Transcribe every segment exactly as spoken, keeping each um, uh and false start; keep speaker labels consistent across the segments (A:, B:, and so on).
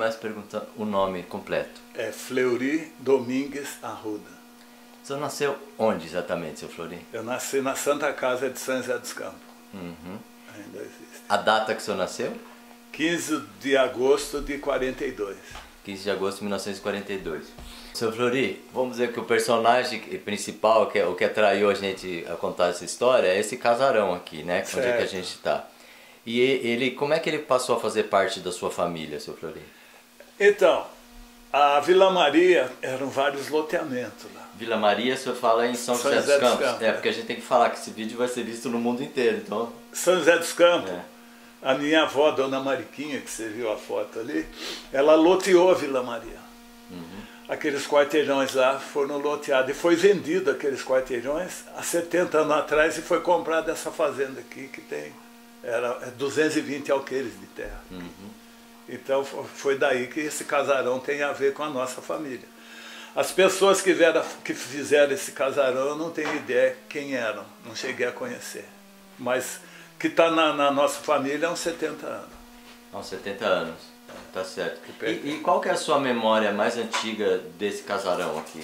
A: começo perguntando o nome completo.
B: É Fleury Domingues Arruda.
A: O senhor nasceu onde exatamente, seu Fleury?
B: Eu nasci na Santa Casa de São José dos Campos.
A: Uhum.
B: Ainda existe.
A: A data que o senhor nasceu?
B: quinze de agosto de quarenta e dois.
A: quinze de agosto de mil novecentos e quarenta e dois. Seu Fleury, vamos dizer que o personagem principal, que é, o que atraiu a gente a contar essa história, é esse casarão aqui, né? Certo. Onde é que a gente está. E ele, como é que ele passou a fazer parte da sua família, seu Fleury?
B: Então, a Vila Maria eram vários loteamentos lá.
A: Vila Maria, o senhor fala em São, São José, José dos Campos. Campos. É, porque a gente tem que falar que esse vídeo vai ser visto no mundo inteiro, então...
B: São José dos Campos,
A: é.
B: A minha avó, Dona Mariquinha, que você viu a foto ali, ela loteou a Vila Maria. Uhum. Aqueles quarteirões lá foram loteados e foi vendido aqueles quarteirões há setenta anos atrás e foi comprada essa fazenda aqui que tem... Era duzentos e vinte alqueires de terra. Uhum. Então foi daí que esse casarão tem a ver com a nossa família. As pessoas que, vieram, que fizeram esse casarão, eu não tenho ideia quem eram, não cheguei a conhecer. Mas que está na, na nossa família há uns setenta anos.
A: Há uns setenta anos, tá certo. E, e qual que é a sua memória mais antiga desse casarão aqui?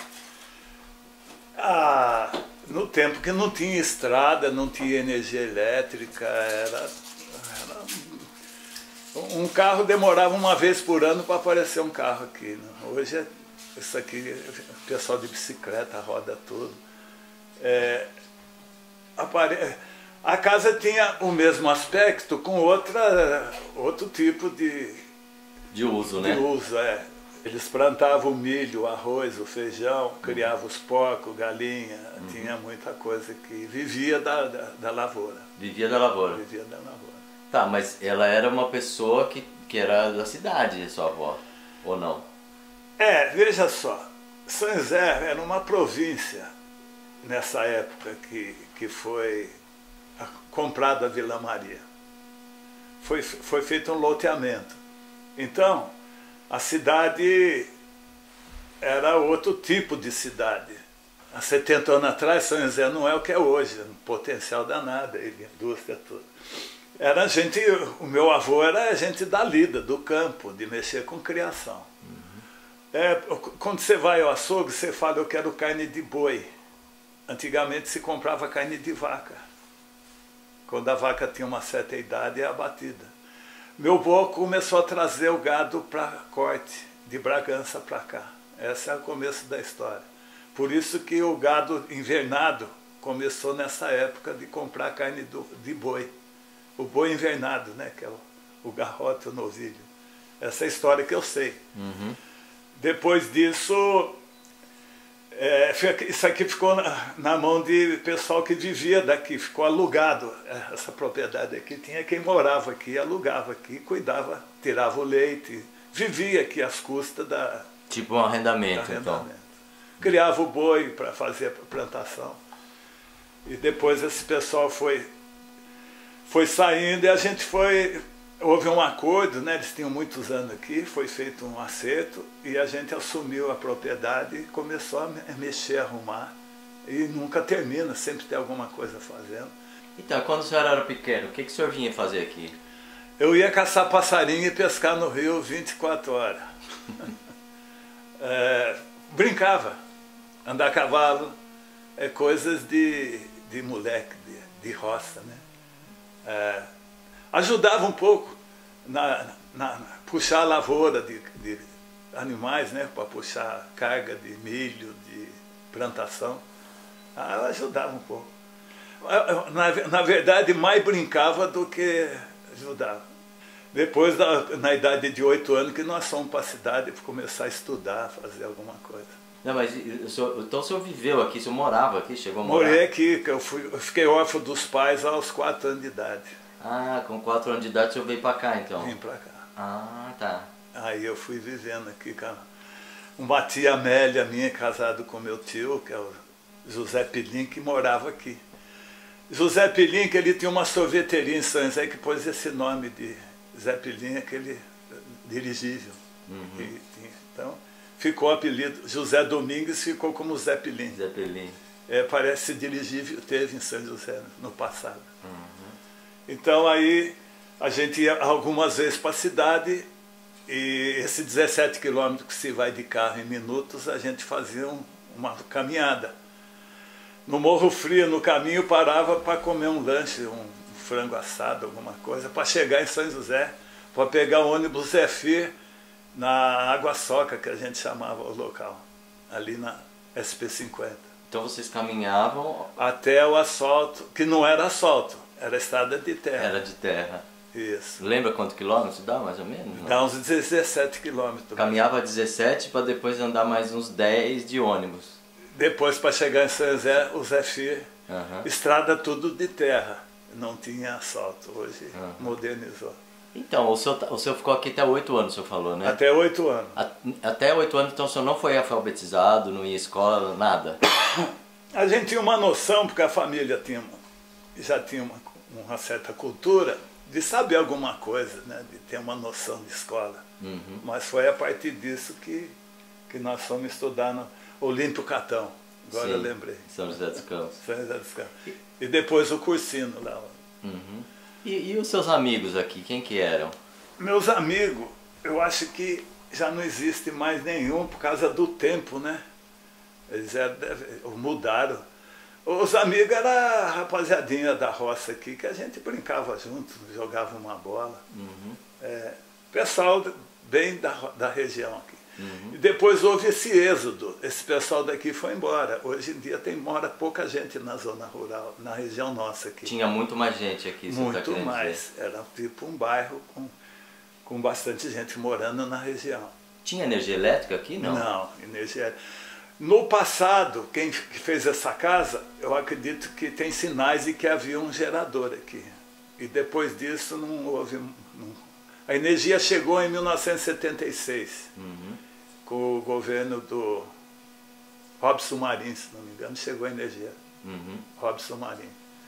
A: Ah... No tempo que não tinha estrada, não tinha energia elétrica, era, era um carro demorava uma vez por ano para aparecer um carro aqui. Né? Hoje é isso aqui, o pessoal de bicicleta roda tudo. É, apare... A casa tinha o mesmo aspecto com outra, outro tipo de, de uso,
B: de
A: né?
B: uso, é. Eles plantavam o milho, o arroz, o feijão, criavam os porcos, galinha, uhum. Tinha muita coisa que vivia da, da, da lavoura.
A: Vivia da lavoura.
B: Vivia da lavoura.
A: Tá, mas ela era uma pessoa que, que era da cidade, sua avó, ou não?
B: É, veja só, São José era uma província nessa época que, que foi comprada a Vila Maria. Foi, foi feito um loteamento. Então, a cidade era outro tipo de cidade. Há setenta anos atrás, São José não é o que é hoje, um potencial danado, indústria toda. Era gente, o meu avô era gente da lida, do campo, de mexer com criação. Uhum. É, quando você vai ao açougue, você fala, eu quero carne de boi. Antigamente se comprava carne de vaca. Quando a vaca tinha uma certa idade, é abatida. Meu avô começou a trazer o gado para corte, de Bragança para cá. Esse é o começo da história. Por isso que o gado invernado começou nessa época de comprar carne do, de boi. O boi invernado, né, que é o, o garrote, o novilho. Essa é a história que eu sei. Uhum. Depois disso, é, isso aqui ficou na, na mão de pessoal que vivia daqui, ficou alugado. Essa propriedade aqui tinha quem morava aqui, alugava aqui, cuidava, tirava o leite, vivia aqui às custas da...
A: Tipo um arrendamento,
B: arrendamento.
A: Então.
B: Criava o boi para fazer a plantação. E depois esse pessoal foi, foi saindo e a gente foi... Houve um acordo, né? Eles tinham muitos anos aqui, foi feito um acerto e a gente assumiu a propriedade e começou a mexer, a arrumar. E nunca termina, sempre tem alguma coisa fazendo.
A: Então, quando o senhor era pequeno, o que, que o senhor vinha fazer aqui?
B: Eu ia caçar passarinho e pescar no rio vinte e quatro horas. é, brincava, andar a cavalo, é coisas de, de moleque, de, de roça, né? É, ajudava um pouco na, na, na puxar a lavoura de, de animais, né, para puxar carga de milho, de plantação. Ah, ajudava um pouco. Na, na verdade, mais brincava do que ajudava. Depois, da, na idade de oito anos, que nós fomos para a cidade para começar a estudar, fazer alguma coisa.
A: Não, mas o senhor, então o senhor viveu aqui, o senhor morava aqui, chegou a morar?
B: Morei aqui, eu, fui, eu fiquei órfão dos pais aos quatro anos de idade.
A: Ah, com quatro anos de idade o senhor veio pra cá, então?
B: Vim pra cá.
A: Ah, tá.
B: Aí eu fui vivendo aqui com uma tia Amélia minha, casado com meu tio, que é o José Pilim, que morava aqui. José Pilim, que ele tinha uma sorveteria em São José, que pôs esse nome de Zé Pilim, aquele dirigível. Uhum. Que tinha. Então, ficou o apelido, José Domingues ficou como Zé Pilim.
A: Zé Pilim.
B: É, parece dirigível, teve em São José no passado.
A: Uhum.
B: Então aí a gente ia algumas vezes para a cidade E esse dezessete quilômetros que se vai de carro em minutos, a gente fazia um, uma caminhada. No Morro Frio, no caminho, parava para comer um lanche, um frango assado, alguma coisa, para chegar em São José, para pegar o ônibus Zefir na Água Soca, que a gente chamava o local, ali na S P cinquenta.
C: Então vocês caminhavam...
B: Até o asfalto, que não era asfalto, era estrada de terra.
C: Era de terra.
B: Isso.
C: Lembra quanto quilômetros dá, mais ou menos? Não?
B: Dá uns dezessete quilômetros.
C: Caminhava dezessete para depois andar mais uns dez de ônibus.
B: Depois, para chegar em São José, o Zefir,
C: uhum.
B: estrada tudo de terra, não tinha asfalto, hoje
C: uhum.
B: modernizou.
C: Então, o senhor, o senhor ficou aqui até oito anos, o senhor falou, né?
B: Até oito anos.
C: A, até oito anos, então o senhor não foi alfabetizado, não ia à escola, nada?
B: A gente tinha uma noção, porque a família tinha, já tinha uma, uma certa cultura de saber alguma coisa, né? De ter uma noção de escola.
C: Uhum.
B: Mas foi a partir disso que, que nós fomos estudar no Olímpio Catão. Agora
C: Sim,
B: eu lembrei.
C: São José dos Campos.
B: São José dos Campos. E depois o cursinho lá.
C: Uhum. E, e os seus amigos aqui, quem que eram?
B: Meus amigos, eu acho que já não existe mais nenhum por causa do tempo, né? Eles eram, mudaram. Os amigos eram a rapaziadinha da roça aqui, que a gente brincava junto, jogava uma bola. Uhum. É, pessoal bem da, da região aqui. Uhum. E depois houve esse êxodo, esse pessoal daqui foi embora. Hoje em dia tem, mora pouca gente na zona rural, na região nossa aqui.
C: Tinha muito mais gente aqui, você
B: Muito
C: tá
B: mais,
C: dizer.
B: era tipo um bairro com, com bastante gente morando na região.
C: Tinha energia elétrica aqui, não?
B: Não, energia elétrica. No passado, quem fez essa casa, eu acredito que tem sinais de que havia um gerador aqui. E depois disso não houve... Não, a energia chegou em mil novecentos e setenta e seis, uhum. com o governo do Robson Marim, se não me engano, chegou a energia. Uhum. Robson Marim.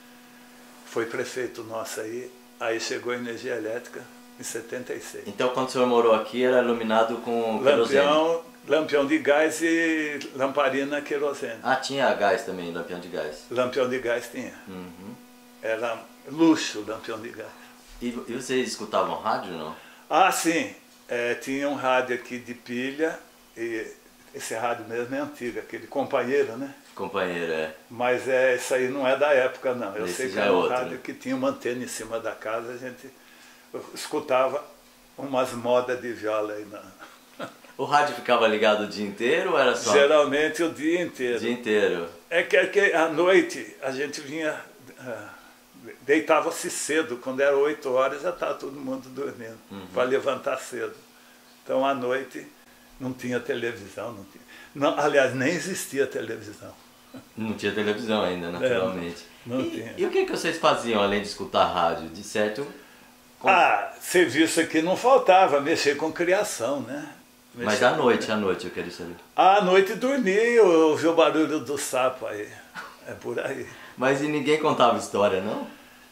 B: Foi prefeito nosso aí, aí chegou a energia elétrica em setenta e seis.
C: Então quando o senhor morou aqui era iluminado com querosene?
B: Lampião, lampião de gás e lamparina querosene.
C: Ah, tinha gás também, lampião de gás?
B: Lampião de gás tinha.
C: Uhum.
B: Era luxo o lampião de gás.
C: E, e vocês escutavam rádio, não?
B: Ah, sim. É, tinha um rádio aqui de pilha, e esse rádio mesmo é antigo, aquele companheiro, né?
C: Companheiro, é.
B: Mas é, isso aí não é da época, não. Eu
C: Esse
B: sei que
C: já
B: era
C: é
B: um
C: outro,
B: rádio
C: né?
B: que tinha uma antena em cima da casa, a gente escutava umas modas de viola aí. Na...
C: O rádio ficava ligado o dia inteiro ou era só?
B: Geralmente o dia inteiro.
C: O dia inteiro.
B: É que, é que à noite a gente vinha... Uh, deitava-se cedo, quando era oito horas já estava todo mundo dormindo, uhum. para levantar cedo. Então à noite não tinha televisão, não tinha, não, aliás, nem existia televisão.
C: Não tinha televisão ainda, naturalmente.
B: É, não, não
C: e,
B: tinha.
C: E o que, que vocês faziam além de escutar rádio? De certo...
B: Com... Ah, serviço aqui não faltava, mexer com criação, né? Mexer
C: Mas à noite, à noite eu quero saber.
B: À noite dormia, ouvi o barulho do sapo aí, é por aí.
C: Mas e ninguém contava história, não?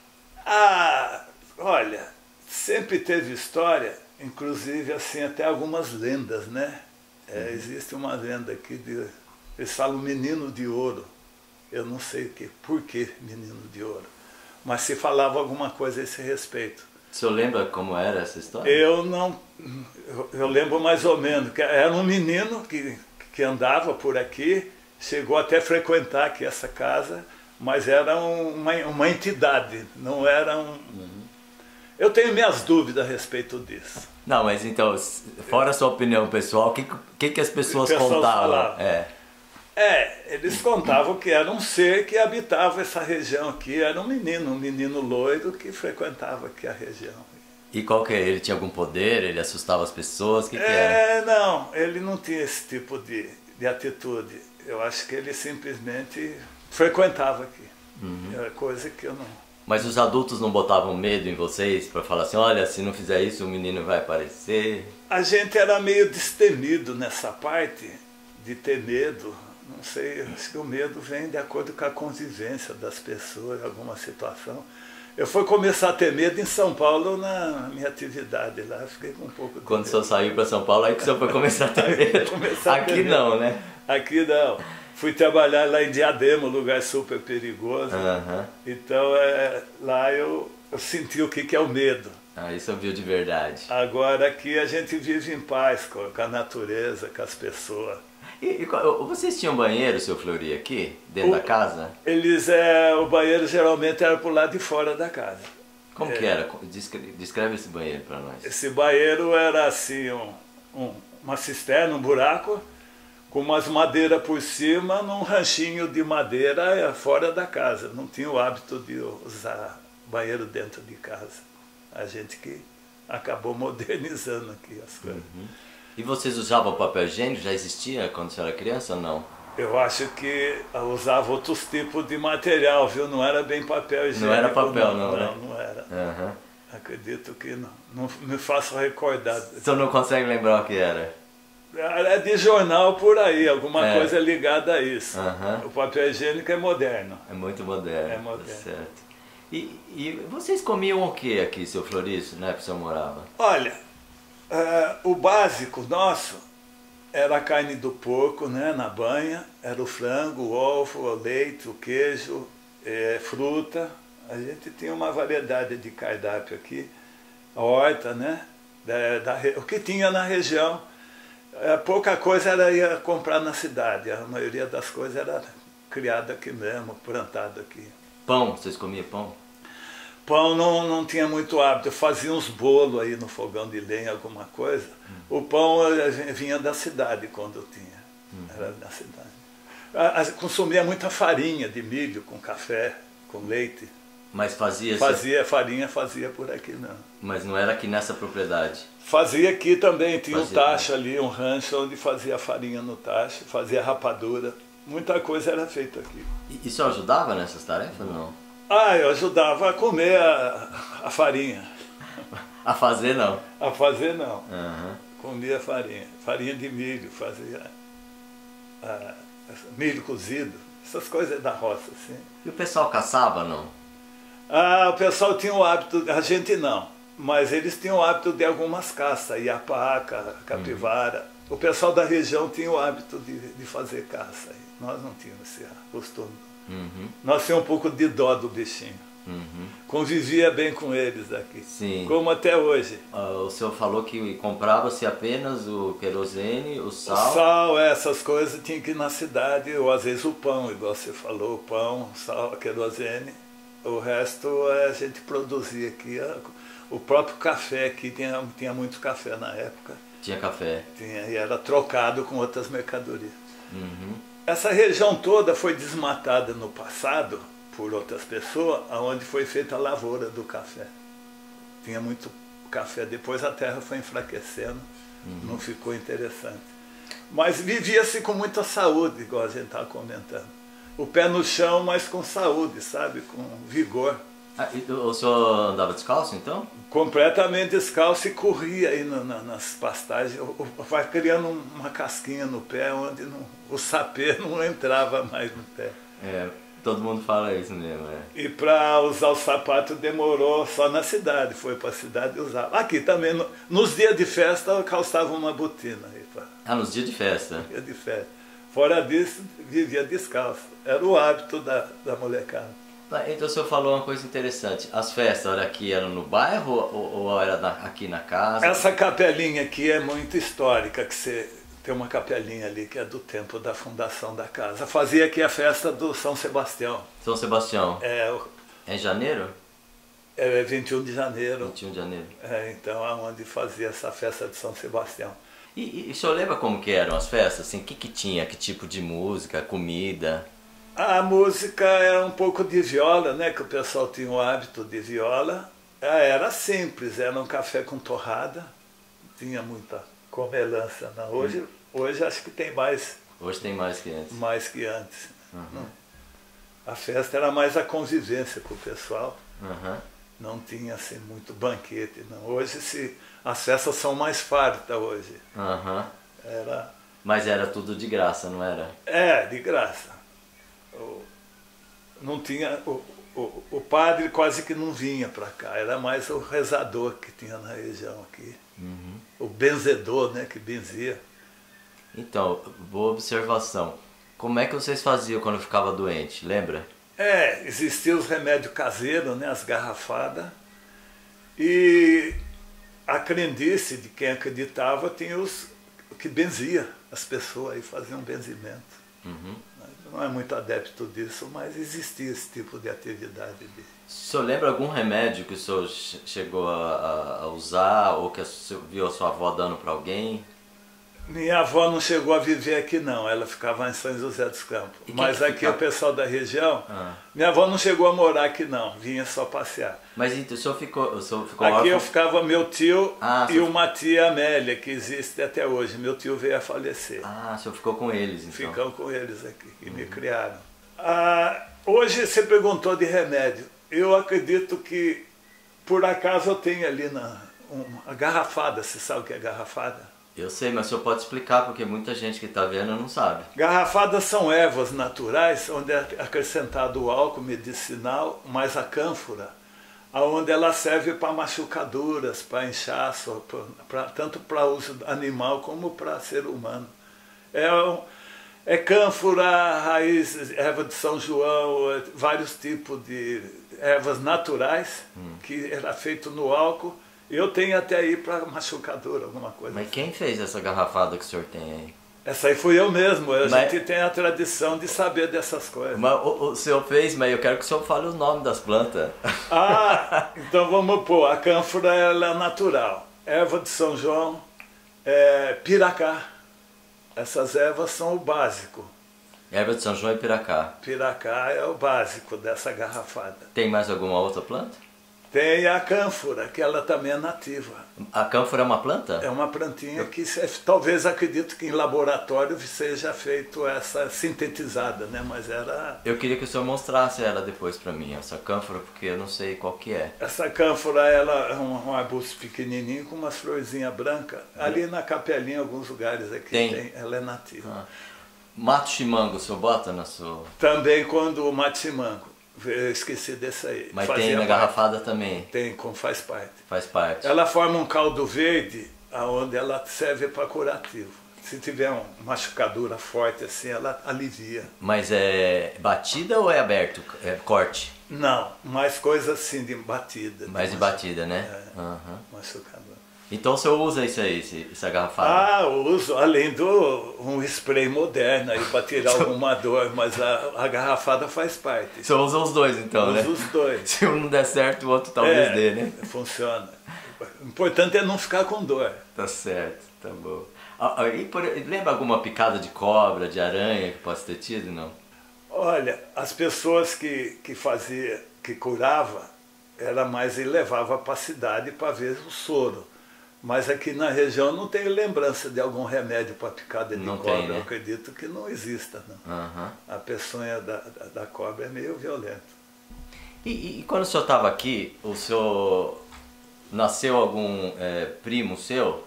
B: Ah, olha, sempre teve história, inclusive assim, até algumas lendas, né? É, uhum. Existe uma lenda aqui, de, eles falam menino de ouro. Eu não sei que, por que menino de ouro, mas se falava alguma coisa a esse respeito.
C: O senhor lembra como era essa história?
B: Eu não, eu, eu lembro mais ou menos, que era um menino que, que andava por aqui, chegou até a frequentar aqui essa casa, mas era uma, uma entidade, não era um... Uhum. Eu tenho minhas dúvidas a respeito disso.
C: Não, mas então, fora a sua opinião pessoal, o que, que, que as pessoas, pessoas contavam?
B: É. é, eles contavam que era um ser que habitava essa região aqui, era um menino, um menino loiro que frequentava aqui a região.
C: E qual que é? Ele tinha algum poder? Ele assustava as pessoas? O que, que
B: é,
C: era?
B: Não, ele não tinha esse tipo de, de atitude. Eu acho que ele simplesmente... frequentava aqui, uhum. Era coisa que eu não...
C: Mas os adultos não botavam medo em vocês para falar assim, olha, se não fizer isso o menino vai aparecer?
B: A gente era meio destemido nessa parte de ter medo, não sei, acho que o medo vem de acordo com a convivência das pessoas em alguma situação. Eu fui começar a ter medo em São Paulo na minha atividade lá, fiquei com um pouco de
C: Quando
B: medo.
C: o senhor saiu para São Paulo, aí que o senhor foi começar a ter medo.
B: Começar
C: Aqui
B: a ter
C: não,
B: medo.
C: né?
B: Aqui não. Fui trabalhar lá em Diadema, um lugar super perigoso. Uhum. Então é, lá eu, eu senti o que, que é o medo.
C: Ah, isso eu vi de verdade.
B: Agora aqui a gente vive em paz com a natureza, com as pessoas.
C: E, e vocês tinham banheiro, seu Fleury, aqui, dentro
B: o,
C: da casa?
B: Eles, é, o banheiro geralmente era pro lado de fora da casa.
C: Como
B: é,
C: que era? Descreve, descreve esse banheiro para nós.
B: Esse banheiro era assim, um, um, uma cisterna, um buraco, com umas madeiras por cima, num ranchinho de madeira fora da casa. Não tinha o hábito de usar banheiro dentro de casa. A gente que acabou modernizando aqui as coisas.
C: Uhum. E vocês usavam papel higiênico? Já existia quando você era criança ou não?
B: Eu acho que usava outros tipos de material, viu? Não era bem papel higiênico.
C: Não era papel,
B: não,
C: não, né?
B: Não, não era.
C: Uhum.
B: Acredito que não. Não me faço recordar.
C: Você não consegue lembrar o que era?
B: É de jornal por aí, alguma
C: é.
B: coisa ligada a isso.
C: Uhum.
B: O papel higiênico é moderno.
C: É muito moderno.
B: É moderno.
C: Tá certo. E, e vocês comiam o que aqui, seu Florício, né, que o senhor morava?
B: Olha, uh, o básico nosso era a carne do porco, né, na banha, era o frango, o ovo, o leite, o queijo, é, fruta. A gente tinha uma variedade de cardápio aqui, a horta, né, da, da, o que tinha na região. É, pouca coisa era ir comprar na cidade, a maioria das coisas era criada aqui mesmo, plantada aqui.
C: Pão, vocês comiam pão?
B: Pão não, não tinha muito hábito, eu fazia uns bolos aí no fogão de lenha, alguma coisa. Uhum. O pão vinha da cidade quando eu tinha, uhum. Era da cidade. Consumia muita farinha de milho com café, com leite.
C: Mas fazia...
B: Fazia, farinha fazia por aqui não.
C: Mas não era aqui nessa propriedade?
B: Fazia aqui também, tinha fazia um tacho
C: também.
B: ali, um rancho onde fazia farinha no tacho, fazia rapadura. Muita coisa era feita aqui.
C: E, e o senhor ajudava nessas tarefas ou não?
B: Ah, eu ajudava a comer a, a farinha.
C: A fazer não?
B: A fazer não.
C: Uhum.
B: Comia farinha. Farinha de milho, fazia a, milho cozido. Essas coisas da roça, assim.
C: E o pessoal caçava, não?
B: Ah, o pessoal tinha o hábito, a gente não. Mas eles tinham o hábito de algumas caças, iapaca, capivara. Uhum. O pessoal da região tinha o hábito de, de fazer caça. Nós não tínhamos esse costume.
C: Uhum.
B: Nós tínhamos um pouco de dó do bichinho.
C: Uhum.
B: Convivia bem com eles aqui.
C: Sim.
B: Como até hoje.
C: Uh, o senhor falou que comprava-se apenas o querosene, o sal.
B: O sal, essas coisas tinha que ir na cidade, ou às vezes o pão, igual você falou, o pão, sal, querosene. O resto a gente produzia aqui. O próprio café aqui, tinha, tinha muito café na época.
C: Tinha café.
B: Tinha, e era trocado com outras mercadorias.
C: Uhum.
B: Essa região toda foi desmatada no passado por outras pessoas, onde foi feita a lavoura do café. Tinha muito café, depois a terra foi enfraquecendo, uhum. Não ficou interessante. Mas vivia-se com muita saúde, igual a gente estava comentando. O pé no chão, mas com saúde, sabe? Com vigor.
C: Ah, o senhor andava descalço, então?
B: Completamente descalço e corria aí na, na, nas pastagens. Vai criando uma casquinha no pé, onde não, o sapê não entrava mais no pé.
C: É, todo mundo fala isso mesmo. É.
B: E para usar o sapato demorou só na cidade, foi para a cidade e usava. Aqui também, no, nos dias de festa, eu calçava uma botina. Aí, pra,
C: ah, nos dias de festa?
B: Dia de festa. Fora disso, vivia descalço. Era o hábito da, da molecada.
C: Então o senhor falou uma coisa interessante. As festas era aqui, eram no bairro ou, ou era na, aqui na casa?
B: Essa capelinha aqui é muito histórica, que você tem uma capelinha ali que é do tempo da fundação da casa. Fazia aqui a festa do São Sebastião.
C: São Sebastião.
B: É,
C: é em janeiro?
B: É vinte e um de janeiro.
C: vinte e um de janeiro.
B: É, então é onde fazia essa festa de São Sebastião.
C: E, e, e o senhor lembra como que eram as festas? Assim, o que, que tinha? Que tipo de música, comida?
B: A música era um pouco de viola, né? Que o pessoal tinha o hábito de viola. Era simples, era um café com torrada. Tinha muita comelância. Não. Hoje, hum. hoje acho que tem mais.
C: Hoje tem mais que antes.
B: Mais que antes.
C: Uhum.
B: A festa era mais a convivência com o pessoal.
C: Uhum.
B: Não tinha assim muito banquete. Não. Hoje se, as festas são mais fartas hoje.
C: Uhum.
B: Era...
C: Mas era tudo de graça, não era?
B: É, de graça. O, não tinha, o, o, o padre quase que não vinha para cá, era mais o rezador que tinha na região aqui.
C: Uhum.
B: O benzedor, né, que benzia.
C: Então, boa observação. Como é que vocês faziam quando ficava doente, lembra?
B: É, existiam os remédios caseiros, né, as garrafadas, E a crendice de quem acreditava tinha os que benzia as pessoas e fazia um benzimento.
C: Uhum.
B: Não é muito adepto disso, mas existia esse tipo de atividade. De...
C: O senhor lembra algum remédio que o senhor chegou a, a usar ou que o senhor viu a sua avó dando para alguém?
B: Minha avó não chegou a viver aqui não, ela ficava em São José dos Campos. Mas aqui ficava... o pessoal da região, ah. minha avó não chegou a morar aqui não, vinha só passear.
C: Mas então o senhor ficou, o senhor ficou
B: aqui
C: órfão?
B: Eu ficava meu tio
C: ah,
B: e uma tia Amélia, que existe até hoje. Meu tio veio a falecer.
C: Ah, o senhor ficou com eles então?
B: Ficamos com eles aqui, que uhum. me criaram. Ah, hoje você perguntou de remédio. Eu acredito que, por acaso, eu tenho ali na, uma garrafada, você sabe o que é garrafada?
C: Eu sei, mas o senhor pode explicar, porque muita gente que está vendo não sabe.
B: Garrafadas são ervas naturais, onde é acrescentado o álcool medicinal, mais a cânfora, onde ela serve para machucaduras, para inchaço, pra, pra, tanto para uso animal como para ser humano. É, é cânfora, raiz, erva de São João, vários tipos de ervas naturais, hum. que era feito no álcool. Eu tenho até aí para machucadura, alguma coisa.
C: Mas quem fez essa garrafada que o senhor tem aí?
B: Essa aí fui eu mesmo. A
C: mas...
B: gente tem a tradição de saber dessas coisas.
C: Mas o, o senhor fez, mas eu quero que o senhor fale o nome das plantas.
B: Ah, então vamos pôr. A cânfora ela é natural. Erva de São João, é, piracá. Essas ervas são o básico.
C: Erva de São João e piracá.
B: Piracá é o básico dessa garrafada.
C: Tem mais alguma outra planta?
B: Tem a cânfora, que ela também é nativa.
C: A cânfora é uma planta?
B: É uma plantinha que talvez acredito que em laboratório seja feito essa sintetizada, né? Mas era...
C: Eu queria que o senhor mostrasse ela depois para mim, essa cânfora, porque eu não sei qual que é.
B: Essa cânfora ela é um, um arbusto pequenininho com umas florzinhas brancas. Ali na Capelinha, em alguns lugares aqui tem, tem ela é nativa. Ah.
C: Mato chimango, o senhor bota na sua...
B: Também quando o mato chimango. Eu esqueci desse aí.
C: Mas Fazia tem na parte. Garrafada também?
B: Tem, como faz parte.
C: Faz parte.
B: Ela forma um caldo verde, onde ela serve para curativo. Se tiver uma machucadura forte assim, ela alivia.
C: Mas é batida ou é aberto? É corte?
B: Não, mais coisa assim de batida.
C: Mais de, de batida, né?
B: É,
C: uhum.
B: machucadura.
C: Então o senhor usa isso aí, essa garrafada?
B: Ah, uso, além do um spray moderno aí para tirar alguma dor, mas a, a garrafada faz parte.
C: O senhor usa os dois então,
B: usa
C: né?
B: Usa os dois.
C: Se um não der certo, o outro talvez
B: é,
C: dê, né?
B: Funciona. O importante é não ficar com dor.
C: Tá certo, tá bom. E por, lembra alguma picada de cobra, de aranha que possa ter tido, não?
B: Olha, as pessoas que, que faziam, que curava, era mais e levava para a cidade para ver o soro. Mas aqui na região não tenho lembrança de algum remédio para picada de
C: não
B: cobra.
C: Tem, né?
B: Eu acredito que não exista, não.
C: Uhum.
B: A peçonha da, da, da cobra é meio violenta.
C: E, e, e quando o senhor estava aqui, o senhor nasceu algum é, primo seu,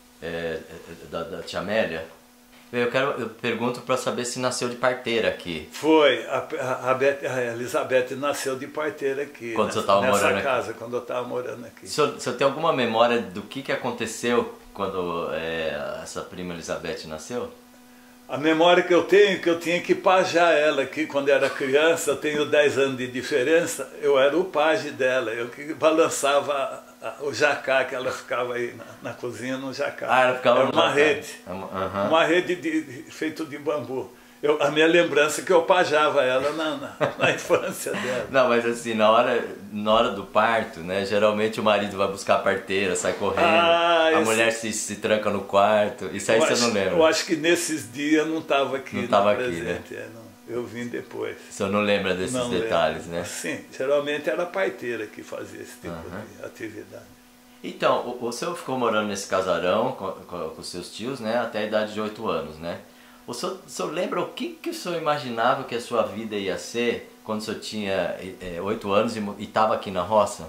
C: é, da, da tia Amélia? Eu, quero, eu pergunto para saber se nasceu de parteira aqui.
B: Foi, a, a, Beth, a Elizabeth nasceu de parteira aqui,
C: quando
B: nessa,
C: você tava
B: nessa
C: morando
B: casa,
C: aqui.
B: quando eu estava morando aqui.
C: O senhor, o senhor tem alguma memória do que, que aconteceu quando é, essa prima Elizabeth nasceu?
B: A memória que eu tenho é que eu tinha que pajar ela aqui quando era criança. Eu tenho dez anos de diferença, eu era o paje dela, eu que balançava o jacá, que ela ficava aí na, na cozinha no jacá.
C: Ah, ela ficava
B: era
C: no
B: uma
C: jacá.
B: rede,
C: uhum.
B: uma rede de, de, feito de bambu. Eu, a minha lembrança é que eu pajava ela na, na, na infância dela.
C: Não, mas assim, na hora, na hora do parto, né, geralmente o marido vai buscar a parteira, sai correndo, ah, a esse... mulher se, se tranca no quarto, isso aí eu você
B: acho,
C: não lembra?
B: Eu acho que nesses dias não estava aqui.
C: Não estava aqui,
B: presente,
C: né?
B: É, não. Eu vim depois.
C: O senhor não lembra desses não detalhes, lembro. Né?
B: Sim, geralmente era a parteira que fazia esse tipo uhum. de atividade.
C: Então, o, o senhor ficou morando nesse casarão com, com, com seus tios, né, até a idade de oito anos, né? O senhor, o senhor lembra o que, que o senhor imaginava que a sua vida ia ser quando o senhor tinha oito é, anos e estava aqui na roça?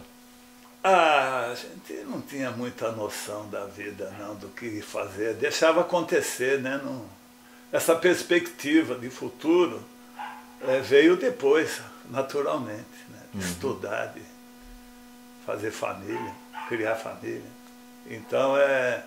B: Ah, a gente não tinha muita noção da vida, não, do que fazer. Deixava acontecer, né? Não... Essa perspectiva de futuro é, veio depois, naturalmente, né? De uhum. estudar, de fazer família, criar família. Então, é...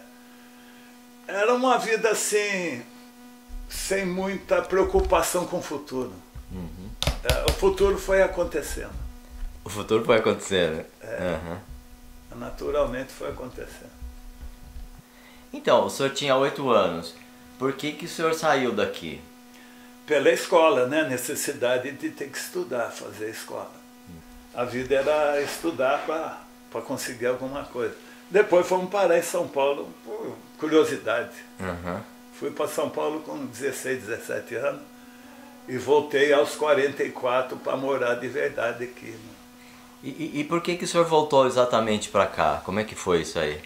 B: era uma vida assim... sem muita preocupação com o futuro. Uhum. É, o futuro foi acontecendo.
C: O futuro foi acontecendo?
B: É.
C: Uhum.
B: Naturalmente foi acontecendo.
C: Então, o senhor tinha oito anos. Por que que o senhor saiu daqui?
B: Pela escola, né? Necessidade de ter que estudar, fazer escola. A vida era estudar para conseguir alguma coisa. Depois fomos parar em São Paulo por curiosidade.
C: Uhum.
B: Fui para São Paulo com dezesseis, dezessete anos e voltei aos quarenta e quatro para morar de verdade aqui. Né?
C: E, e, e por que que o senhor voltou exatamente para cá? Como é que foi isso aí?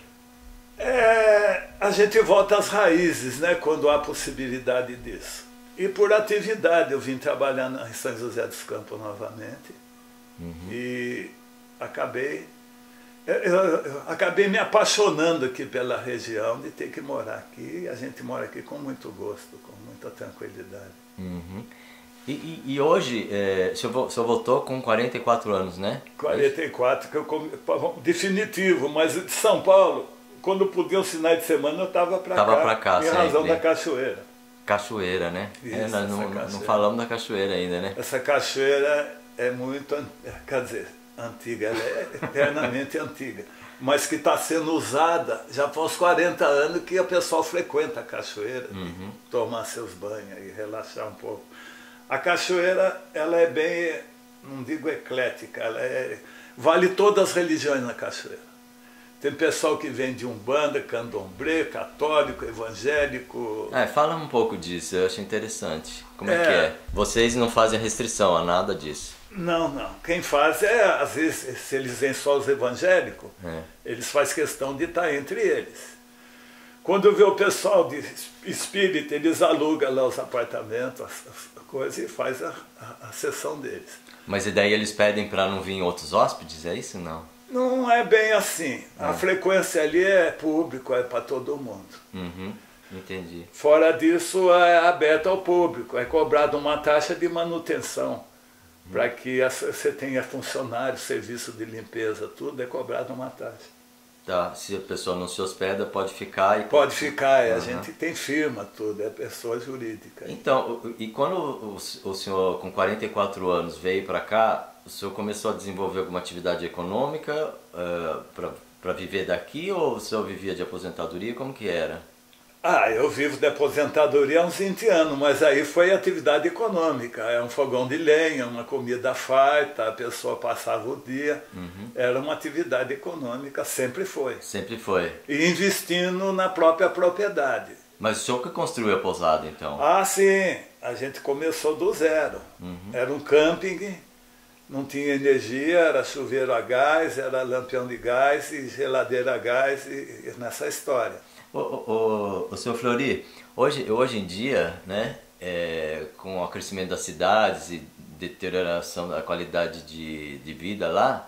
B: É, a gente volta às raízes, né, quando há possibilidade disso. E por atividade, eu vim trabalhar em São José dos Campos novamente. Uhum. E acabei, eu, eu acabei me apaixonando aqui pela região, de ter que morar aqui. A gente mora aqui com muito gosto, com muita tranquilidade.
C: Uhum. E, e, e hoje, é, o senhor voltou com quarenta e quatro anos, né?
B: quarenta e quatro, que eu, definitivo, mas de São Paulo, quando podia os finais de semana, eu estava para cá,
C: pra cá,
B: em razão da cachoeira.
C: Cachoeira, né? Isso, é, nós não, não falamos da cachoeira ainda, né?
B: Essa cachoeira é muito, quer dizer, antiga, ela é eternamente antiga, mas que está sendo usada já faz quarenta anos que o pessoal frequenta a cachoeira, uhum. Tomar seus banhos e relaxar um pouco. A cachoeira, ela é bem, não digo eclética, ela é, vale todas as religiões na cachoeira. Tem pessoal que vem de Umbanda, Candomblé, católico, evangélico.
C: É, fala um pouco disso, eu acho interessante. Como é, é que é? Vocês não fazem restrição a nada disso?
B: Não, não. Quem faz é, às vezes, se eles vêm só os evangélicos, é. Eles fazem questão de estar entre eles. Quando vê o pessoal de espírita, eles alugam lá os apartamentos, as, as coisas, e faz a, a, a sessão deles.
C: Mas e daí eles pedem para não vir outros hóspedes, é isso não?
B: Não é bem assim. A é. frequência ali é público, é para todo mundo.
C: Uhum. Entendi.
B: Fora disso, é aberto ao público, é cobrado uma taxa de manutenção. Uhum. Para que você tenha funcionário, serviço de limpeza, tudo é cobrado uma taxa.
C: Tá, se a pessoa não se hospeda, pode ficar e...
B: Pode ficar, uhum. A gente tem firma, tudo, é pessoa jurídica.
C: Então, e quando o, o senhor, com quarenta e quatro anos, veio para cá, o senhor começou a desenvolver alguma atividade econômica uh, para viver daqui, ou o senhor vivia de aposentadoria? Como que era?
B: Ah, eu vivo de aposentadoria há uns vinte anos, mas aí foi atividade econômica. É um fogão de lenha, uma comida farta, a pessoa passava o dia. Uhum. Era uma atividade econômica, sempre foi.
C: Sempre foi.
B: E investindo na própria propriedade.
C: Mas o senhor que construiu a pousada, então?
B: Ah, sim. A gente começou do zero. Uhum. Era um camping, não tinha energia, era chuveiro a gás, era lampião de gás e geladeira a gás e, e nessa história.
C: O, o, o senhor Flori, hoje, hoje em dia, né, é, com o crescimento das cidades e deterioração da qualidade de, de vida lá,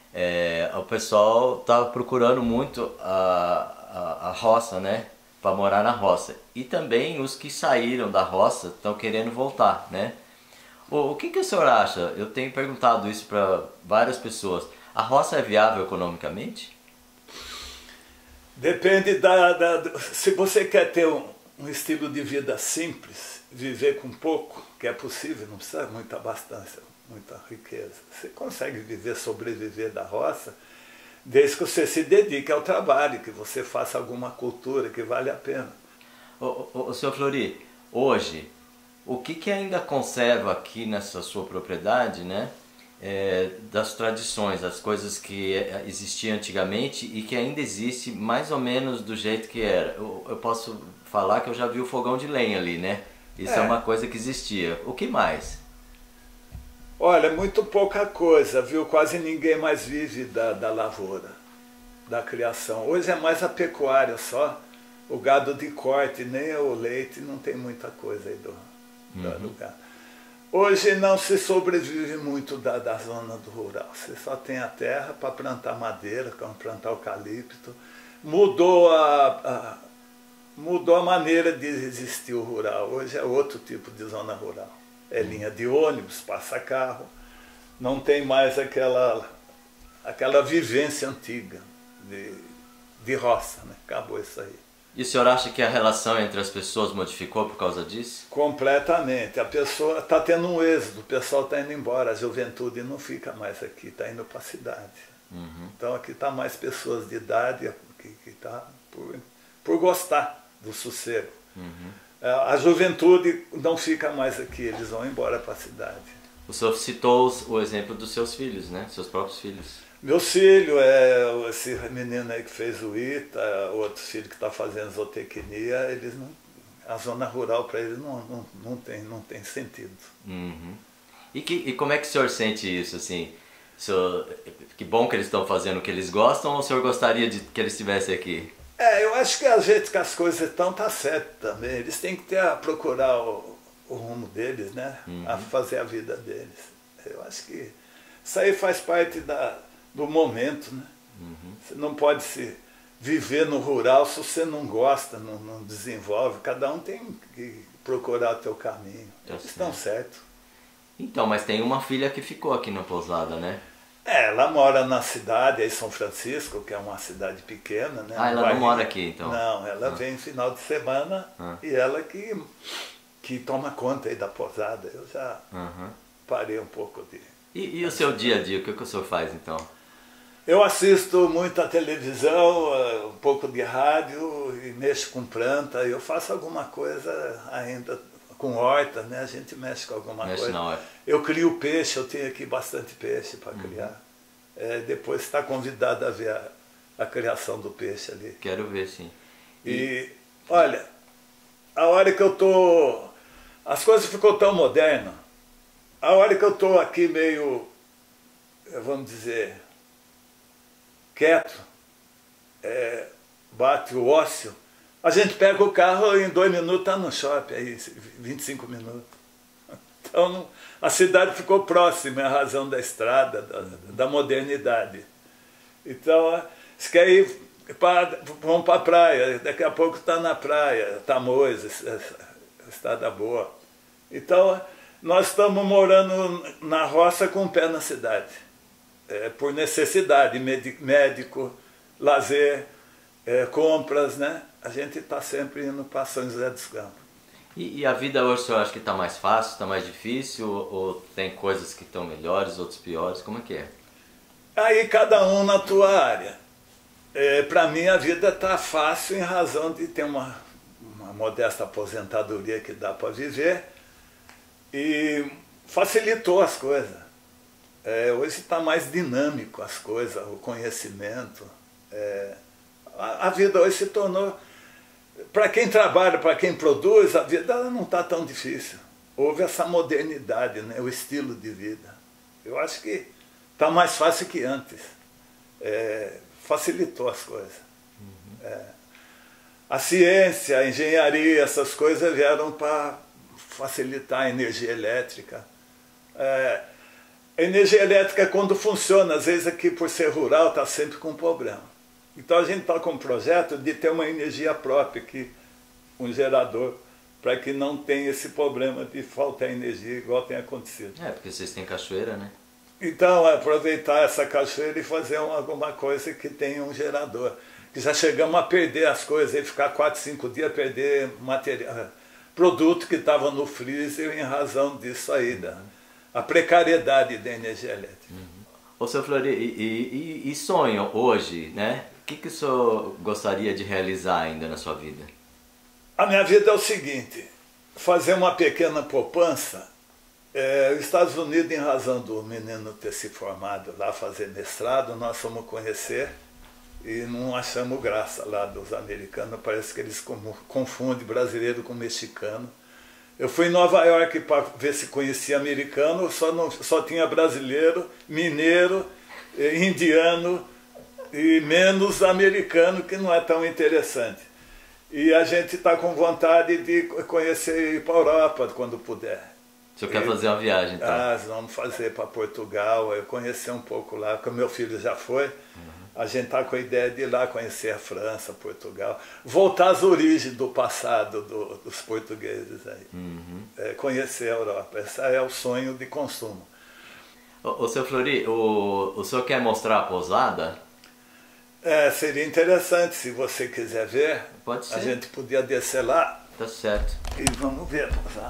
C: é, o pessoal está procurando muito a, a, a roça, né, para morar na roça. E também os que saíram da roça estão querendo voltar, né? O, o que, que o senhor acha? Eu tenho perguntado isso para várias pessoas. A roça é viável economicamente?
B: Depende da, da... Se você quer ter um, um estilo de vida simples, viver com pouco, que é possível, não precisa muita abastância, muita riqueza. Você consegue viver, sobreviver da roça, desde que você se dedique ao trabalho, que você faça alguma cultura que vale a pena.
C: O, o, o senhor Flori, hoje, o que, que ainda conserva aqui nessa sua propriedade, né? É, das tradições, das coisas que existiam antigamente e que ainda existe mais ou menos do jeito que era. Eu, eu posso falar que eu já vi o fogão de lenha ali, né? Isso é. é uma coisa que existia. O que mais?
B: Olha, muito pouca coisa, viu? Quase ninguém mais vive da, da lavoura, da criação. Hoje é mais a pecuária só, o gado de corte, nem o leite, não tem muita coisa aí do, uhum. do gado. Hoje não se sobrevive muito da, da zona do rural. Você só tem a terra para plantar madeira, para plantar eucalipto. Mudou a, a, mudou a maneira de existir o rural. Hoje é outro tipo de zona rural. É linha de ônibus, passa carro. Não tem mais aquela, aquela vivência antiga de, de roça, né? Acabou isso aí.
C: E o senhor acha que a relação entre as pessoas modificou por causa disso?
B: Completamente. A pessoa está tendo um êxodo, o pessoal está indo embora, a juventude não fica mais aqui, está indo para a cidade. Uhum. Então aqui está mais pessoas de idade que está por, por gostar do sossego. Uhum. A juventude não fica mais aqui, eles vão embora para a cidade.
C: O senhor citou o exemplo dos seus filhos, né? Seus próprios filhos.
B: Meu filho é esse menino aí que fez o I T A, outro filho que está fazendo zootecnia, eles não, a zona rural para eles não, não, não, tem, não tem sentido.
C: Uhum. E, que, e como é que o senhor sente isso, assim? O senhor, que bom que eles estão fazendo o que eles gostam, ou o senhor gostaria de que eles estivessem aqui?
B: É, eu acho que a jeito que as coisas estão tá certo também. Eles têm que ter a procurar o, o rumo deles, né? Uhum. A fazer a vida deles. Eu acho que isso aí faz parte da, do momento, né? Uhum. Você não pode se viver no rural se você não gosta, não, não desenvolve. Cada um tem que procurar o seu caminho. Tá. Eles estão certos.
C: Então, mas tem uma filha que ficou aqui na pousada, né?
B: É, ela mora na cidade, aí São Francisco, que é uma cidade pequena, né?
C: Ah, ela não mora aqui, então?
B: Não, ela ah. vem no final de semana ah. e ela que, que toma conta aí da pousada. Eu já uhum. parei um pouco de...
C: E, e o seu dia a dia, o que, que o senhor faz, então?
B: Eu assisto muito a televisão, um pouco de rádio e mexo com planta. Eu faço alguma coisa ainda com horta, né? A gente mexe com alguma
C: mexe
B: coisa.
C: Na horta.
B: Eu crio peixe, eu tenho aqui bastante peixe para uhum. criar. É, depois está convidado a ver a, a criação do peixe ali.
C: Quero ver, sim.
B: E, e olha, a hora que eu tô... As coisas ficou tão modernas. A hora que eu tô aqui meio, vamos dizer, quieto, é, bate o ócio, a gente pega o carro e em dois minutos está no shopping, aí, vinte e cinco minutos. Então não, a cidade ficou próxima, é a razão da estrada, da, da modernidade. Então, se quer ir, pra, vamos para a praia, daqui a pouco está na praia, Tamoios, estrada boa. Então, nós estamos morando na roça com o pé na cidade, é, por necessidade, médico, lazer, é, compras, né? A gente está sempre indo para São José dos Campos.
C: E, e a vida hoje, o senhor acha que está mais fácil, está mais difícil, ou, ou tem coisas que estão melhores, outras piores? Como é que é?
B: Aí cada um na tua área. É, para mim a vida está fácil em razão de ter uma, uma modesta aposentadoria que dá para viver e facilitou as coisas. É, hoje está mais dinâmico as coisas, o conhecimento. É, a, a vida hoje se tornou... Para quem trabalha, para quem produz, a vida ela não está tão difícil. Houve essa modernidade, né? O estilo de vida. Eu acho que está mais fácil que antes. É, facilitou as coisas. Uhum. É, a ciência, a engenharia, essas coisas vieram para facilitar a energia elétrica. É, a energia elétrica, quando funciona, às vezes aqui por ser rural, está sempre com problema. Então a gente está com um projeto de ter uma energia própria, que, um gerador, para que não tenha esse problema de faltar energia igual tem acontecido.
C: É, porque vocês têm cachoeira, né?
B: Então, é aproveitar essa cachoeira e fazer uma, alguma coisa que tenha um gerador. Que já chegamos a perder as coisas, e ficar quatro, cinco dias, perder material, produto que estava no freezer em razão disso aí, da a precariedade da energia elétrica.
C: Uhum. Ô, seu Flori, e, e, e sonho hoje, né? O que, que o senhor gostaria de realizar ainda na sua vida?
B: A minha vida é o seguinte, fazer uma pequena poupança. É, os Estados Unidos, em razão do menino ter se formado lá, fazer mestrado, nós fomos conhecer e não achamos graça lá dos americanos, parece que eles confundem brasileiro com mexicano. Eu fui em Nova York para ver se conhecia americano, só, não, só tinha brasileiro, mineiro, indiano e menos americano, que não é tão interessante. E a gente está com vontade de conhecer e ir para a Europa quando puder.
C: O senhor quer fazer uma viagem, então?
B: Ah, vamos fazer para Portugal, eu conhecer um pouco lá, porque o meu filho já foi. Uhum. A gente está com a ideia de ir lá conhecer a França, Portugal, voltar às origens do passado do, dos portugueses aí. Uhum. É, conhecer a Europa, esse é o sonho de consumo.
C: Ô, ô seu Flori, o, o senhor quer mostrar a pousada?
B: É, seria interessante, se você quiser ver.
C: Pode ser.
B: A gente podia descer lá.
C: Tá certo.
B: E vamos ver a pousada.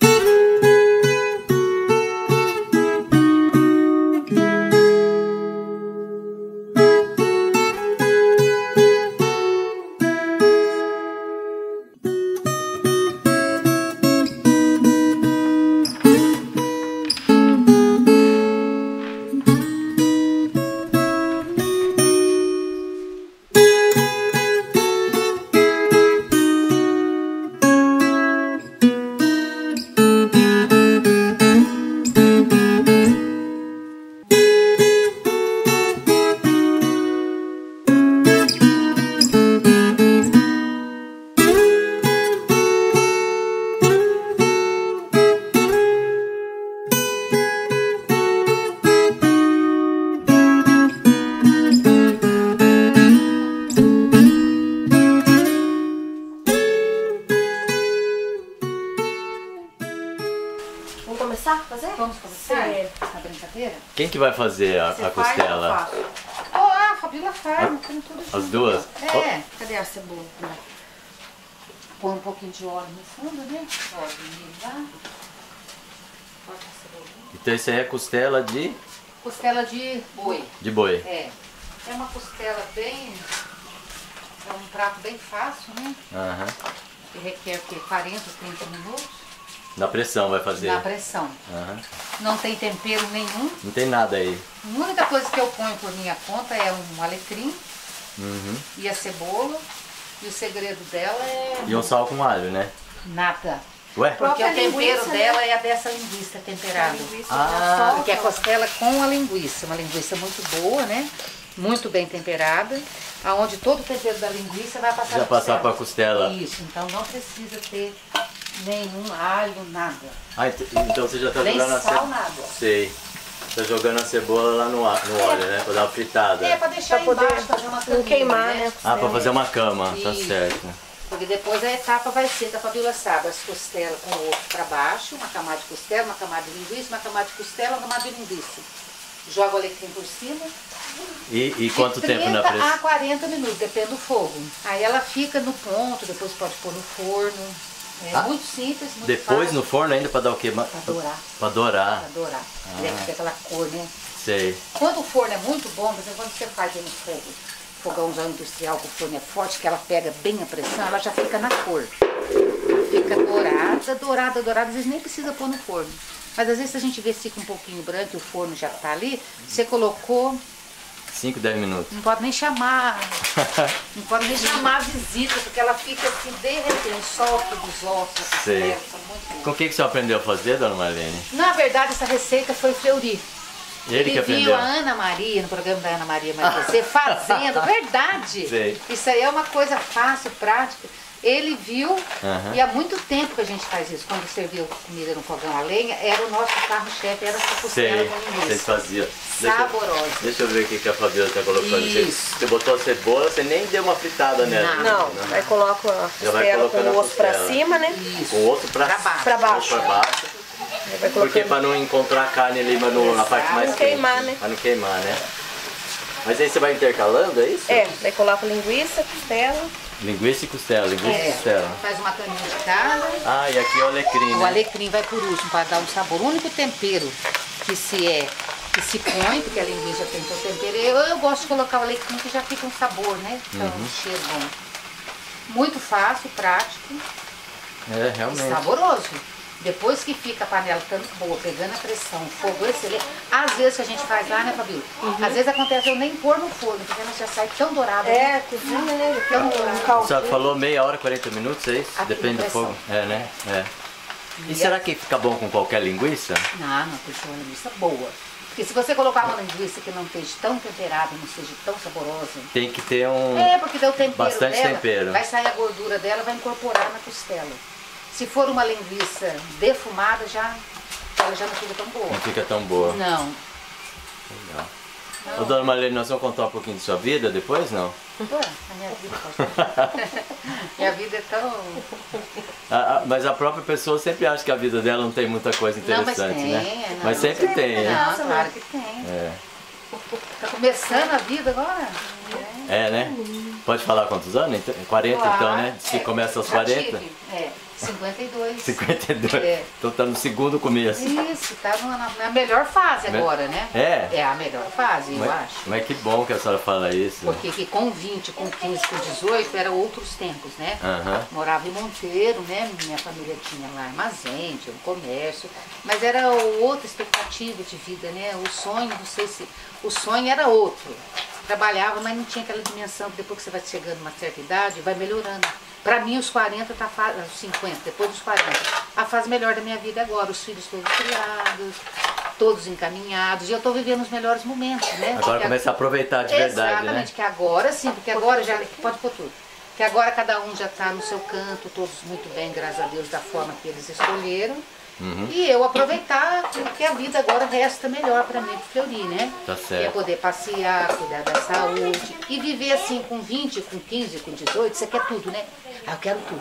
D: começar a fazer?
E: Vamos começar?
D: Sim.
E: A brincadeira?
C: Quem que vai fazer a,
E: Você
C: a
E: faz,
C: costela?
E: eu faço. Oh, ah, a Fabíola faz, nós temos tudo junto.
C: As duas?
E: É, cadê a cebola? Põe um pouquinho de óleo no fundo, né? Óleo milho lá. Corta a cebolinha.
C: Então isso aí é costela de,
E: Costela de boi.
C: de boi.
E: É. É uma costela bem... É um prato bem fácil, né?
C: Aham.
E: Que requer o quê? quarenta, trinta minutos.
C: Na pressão vai fazer.
E: Na pressão.
C: Aham.
E: Não tem tempero nenhum.
C: Não tem nada aí.
E: A única coisa que eu ponho por minha conta é um alecrim
C: Uhum.
E: e a cebola. E o segredo dela é
C: E um sal com alho, né?
E: nada.
C: Ué?
E: Porque
D: Própria
E: o tempero
D: linguiça, né?
E: dela é a dessa linguiça temperada.
C: Ah,
E: Porque é costela com a linguiça. Uma linguiça muito boa, né? Muito bem temperada. Aonde todo o tempero da linguiça vai passar
C: Já
E: pra
C: passar pra costela.
E: Isso, então não precisa ter nenhum alho, nada.
C: Ah, ent- então você já tá
E: Nem
C: jogando a
E: sal,
C: cebola.
E: nada.
C: Sei. Tá jogando a cebola lá no, a- no óleo, né? Pra dar uma fritada.
E: É, pra deixar
D: Pra poder
E: embaixo, fazer uma
D: não
E: caminha,
D: queimar,
E: né?
D: né?
C: Ah, pra fazer uma cama, tá
E: Isso.
C: certo.
E: Porque depois a etapa vai ser, que a Fabíola sabe, as costelas com o osso para baixo, uma camada de costela, uma camada de linguiça, uma camada de costela, uma camada de linguiça. Joga o alecrim por cima.
C: E, e quanto
E: de
C: tempo na
E: trinta a
C: pressão?
E: quarenta minutos, depende do fogo. Aí ela fica no ponto, depois pode pôr no forno. É
C: Ah,
E: muito simples, muito
C: Depois
E: fácil.
C: no forno ainda pra dar o quê? Ma-
E: Pra dourar.
C: Pra dourar.
E: Pra dourar. Deve ter aquela cor, né?
C: Sei.
E: Quando o forno é muito bom, por exemplo, quando você faz ele no fogo, fogãozão industrial, que o forno é forte, que ela pega bem a pressão, ela já fica na cor. Fica dourada, dourada, dourada, às vezes nem precisa pôr no forno. Mas às vezes a gente vê se fica um pouquinho branco e o forno já tá ali, você colocou,
C: cinco, dez minutos.
E: não pode nem chamar, não pode nem chamar a visita, porque ela fica assim, derretendo, solta dos ossos, a
C: Sei.
E: costela, tá muito boa.
C: Com o que, que você aprendeu a fazer, dona Marlene?
E: Na verdade, essa receita foi Fleury.
C: Ele que
E: Ele viu
C: aprendeu.
E: a Ana Maria, no programa da Ana Maria Maria você fazendo, verdade.
C: Sei.
E: Isso aí é uma coisa fácil, prática. Ele viu,
C: Aham.
E: e há muito tempo que a gente faz isso. Quando serviu comida no fogão a lenha, era o nosso carro-chefe, era essa costela
C: Sei.
E: com
C: Vocês
E: linguiça.
C: faziam. Deixa,
E: Saborosa.
C: deixa eu ver o que, que a Fabiola tá colocando. Você,
E: Isso.
C: você botou a cebola, você nem deu uma fritada nela.
D: Não, aí coloco a
C: Já vai
D: costela com
C: colocando a
D: o osso pra
C: costela.
D: cima, né?
E: Isso.
C: Com o outro pra,
E: Pra baixo.
D: Pra baixo.
C: Pra baixo.
D: Aí vai
C: Porque
D: colocando.
C: pra não encontrar a carne ali mas no, na parte mais
D: Não
C: quente.
D: queimar, né?
C: Pra não queimar, né? Mas aí você vai intercalando, é isso?
D: É, daí coloco linguiça, costela.
C: Linguiça e costela, linguiça e
E: É,
C: costela.
E: faz uma caninha de casa.
C: Ah, e aqui é o alecrim,
E: O
C: né?
E: alecrim vai por último para dar um sabor. O único tempero que se é que se põe, porque a linguiça tem seu tempero, eu, eu gosto de colocar o alecrim que já fica um sabor, né? Então, um cheiro bom. Muito fácil, prático
C: É,
E: e
C: realmente.
E: saboroso. Depois que fica a panela tanto boa, pegando a pressão, fogo excelente. Às vezes que a gente faz lá, né, Fabíola? Às vezes acontece eu nem pôr no forno, porque ela já sai tão dourada. né?
D: É, cozinha, né?
E: Tão
D: Um
E: dourada.
D: caldo.
C: Você falou meia hora, quarenta minutos, é isso?
E: Aqui,
C: Depende do
E: pressão.
C: fogo. É, né? É. E
E: E
C: será que fica bom com qualquer linguiça?
E: Não, não, tem que ser uma linguiça boa. Porque se você colocar uma linguiça que não esteja tão temperada, não seja tão saborosa,
C: Tem que ter um...
E: é, porque daí o tempero
C: Bastante
E: dela,
C: tempero.
E: vai sair a gordura dela, vai incorporar na costela. Se for uma linguiça defumada, já, ela já não fica tão boa.
C: Não fica tão boa.
E: Não.
C: Legal. Ô, dona Marlene, nós vamos contar um pouquinho de sua vida depois, não?
E: Pô, a minha vida pode Minha vida é tão...
C: Ah, ah, mas a própria pessoa sempre acha que a vida dela não tem muita coisa
E: Não, mas
C: interessante,
E: tem,
C: né?
E: não.
C: Mas sempre tem, né?
E: Não, claro que tem.
C: É.
E: Tá começando a vida agora?
C: É, né? Pode falar quantos anos? Então, quarenta então, né? Diz que
E: É,
C: começa aos
E: já
C: quarenta?
E: tive, É, cinquenta e dois.
C: cinquenta e dois.
E: É.
C: Então tá no segundo começo.
E: Isso, tá na, na melhor fase agora, né?
C: É?
E: É a melhor fase, eu
C: Mas,
E: acho.
C: mas que bom que a senhora fala isso.
E: Porque que com vinte, com quinze, com dezoito eram outros tempos, né?
C: Aham.
E: Morava em Monteiro, né? Minha família tinha lá armazém, tinha um comércio, mas era outra expectativa de vida, né? O sonho, não sei se... O sonho era outro. Trabalhava, mas não tinha aquela dimensão que depois que você vai chegando a uma certa idade, vai melhorando. Para mim, os quarenta, tá fa... os cinquenta, depois dos quarenta, a fase melhor da minha vida agora. Os filhos todos criados, todos encaminhados, e eu estou vivendo os melhores momentos, né?
C: Agora
E: Porque
C: começa a aproveitar de verdade,
E: Exatamente,
C: né?
E: que agora sim, porque agora já... Pode pôr tudo. Que agora cada um já está no seu canto, todos muito bem, graças a Deus, da forma que eles escolheram.
C: Uhum.
E: E eu aproveitar porque a vida agora resta melhor para mim, pro Fleury, né?
C: Tá
E: Que é
C: certo.
E: poder passear, cuidar da saúde e viver assim com vinte, com quinze, com dezoito, você quer tudo, né? Ah, eu quero tudo.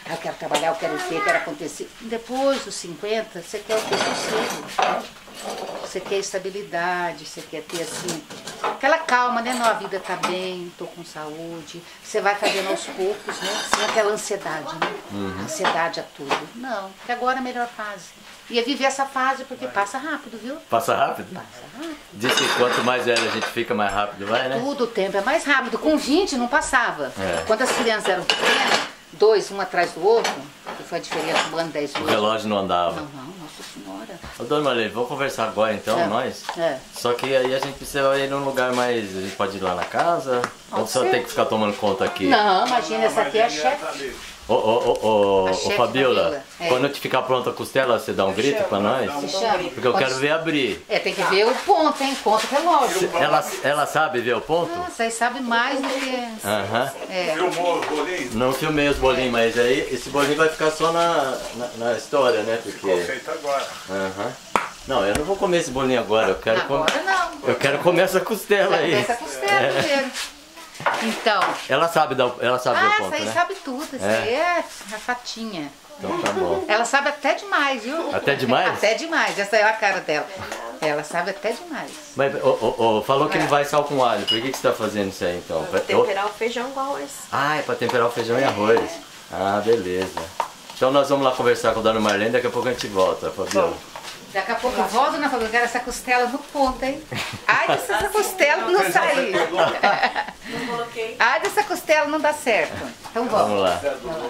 E: Ah, eu quero trabalhar, eu quero ter, eu quero acontecer. Depois dos cinquenta, você quer o que? Sossego. Você quer estabilidade, você quer ter assim, aquela calma, né? Não, a vida tá bem, tô com saúde. Você vai fazendo aos poucos, né? Sem aquela ansiedade, né? Uhum. Ansiedade a tudo. Não, porque agora é a melhor fase. Ia viver essa fase porque passa rápido, viu?
C: Passa rápido?
E: Passa rápido.
C: Diz que quanto mais velho a gente fica, mais rápido vai, né?
E: Tudo o tempo é mais rápido. Com vinte não passava. É. Quando as crianças eram pequenas, dois, um atrás do outro, que foi a diferença do ano dez
C: O relógio não andava.
E: Não, não, nossa senhora.
C: Ô, dona Marlene, vamos conversar agora então,
E: é.
C: nós?
E: É.
C: Só que aí a gente precisa ir num lugar mais... A gente pode ir lá na casa? Pode ou só tem que ficar tomando conta aqui?
E: Não, imagina, essa aqui é a chefe.
C: Ô, ô, ô, ô, Fabiola,
E: Fabiola. É.
C: quando te ficar pronta a costela, você dá um grito pra nós?
E: Se chama.
C: Porque eu quero ver abrir.
E: É, tem que ver o ponto, hein? Conta o relógio.
C: Ela, ela sabe ver o ponto?
E: Nossa, aí sabe mais do que...
C: Aham.
E: É.
B: Filmou os bolinhos?
C: Não filmei os bolinhos, mas aí esse bolinho vai ficar só na, na, na história, né? Porque...
B: Ficou feito agora.
C: Aham. Não, eu não vou comer esse bolinho agora, eu quero
E: Agora
C: comer...
E: não.
C: Eu quero comer essa costela aí.
E: Essa costela
C: É.
E: primeiro. Então...
C: Ela sabe, dar, ela sabe
E: Ah,
C: ver o
E: essa
C: ponto,
E: aí
C: né?
E: sabe tudo, essa
C: É.
E: aí é a fatinha.
C: Então tá bom.
E: Ela sabe até demais, viu?
C: Até demais?
E: Até demais, essa é a cara dela. Ela sabe até demais.
C: Mas ô, ô, ô, falou que não vai sal com alho, por que, que você tá fazendo isso aí então?
D: Pra temperar o feijão com arroz.
C: Ah, é pra temperar o feijão e arroz. Ah, beleza. Então nós vamos lá conversar com a dona Marlene, daqui a pouco a gente volta, Fabiola.
E: Daqui a pouco eu volto, né, Fabiola? Eu quero essa costela no ponto, hein? Ai, dessa essa costela não sair.
D: Não coloquei.
E: Ai, dessa costela não dá certo. Então vamos.
C: Vamos lá.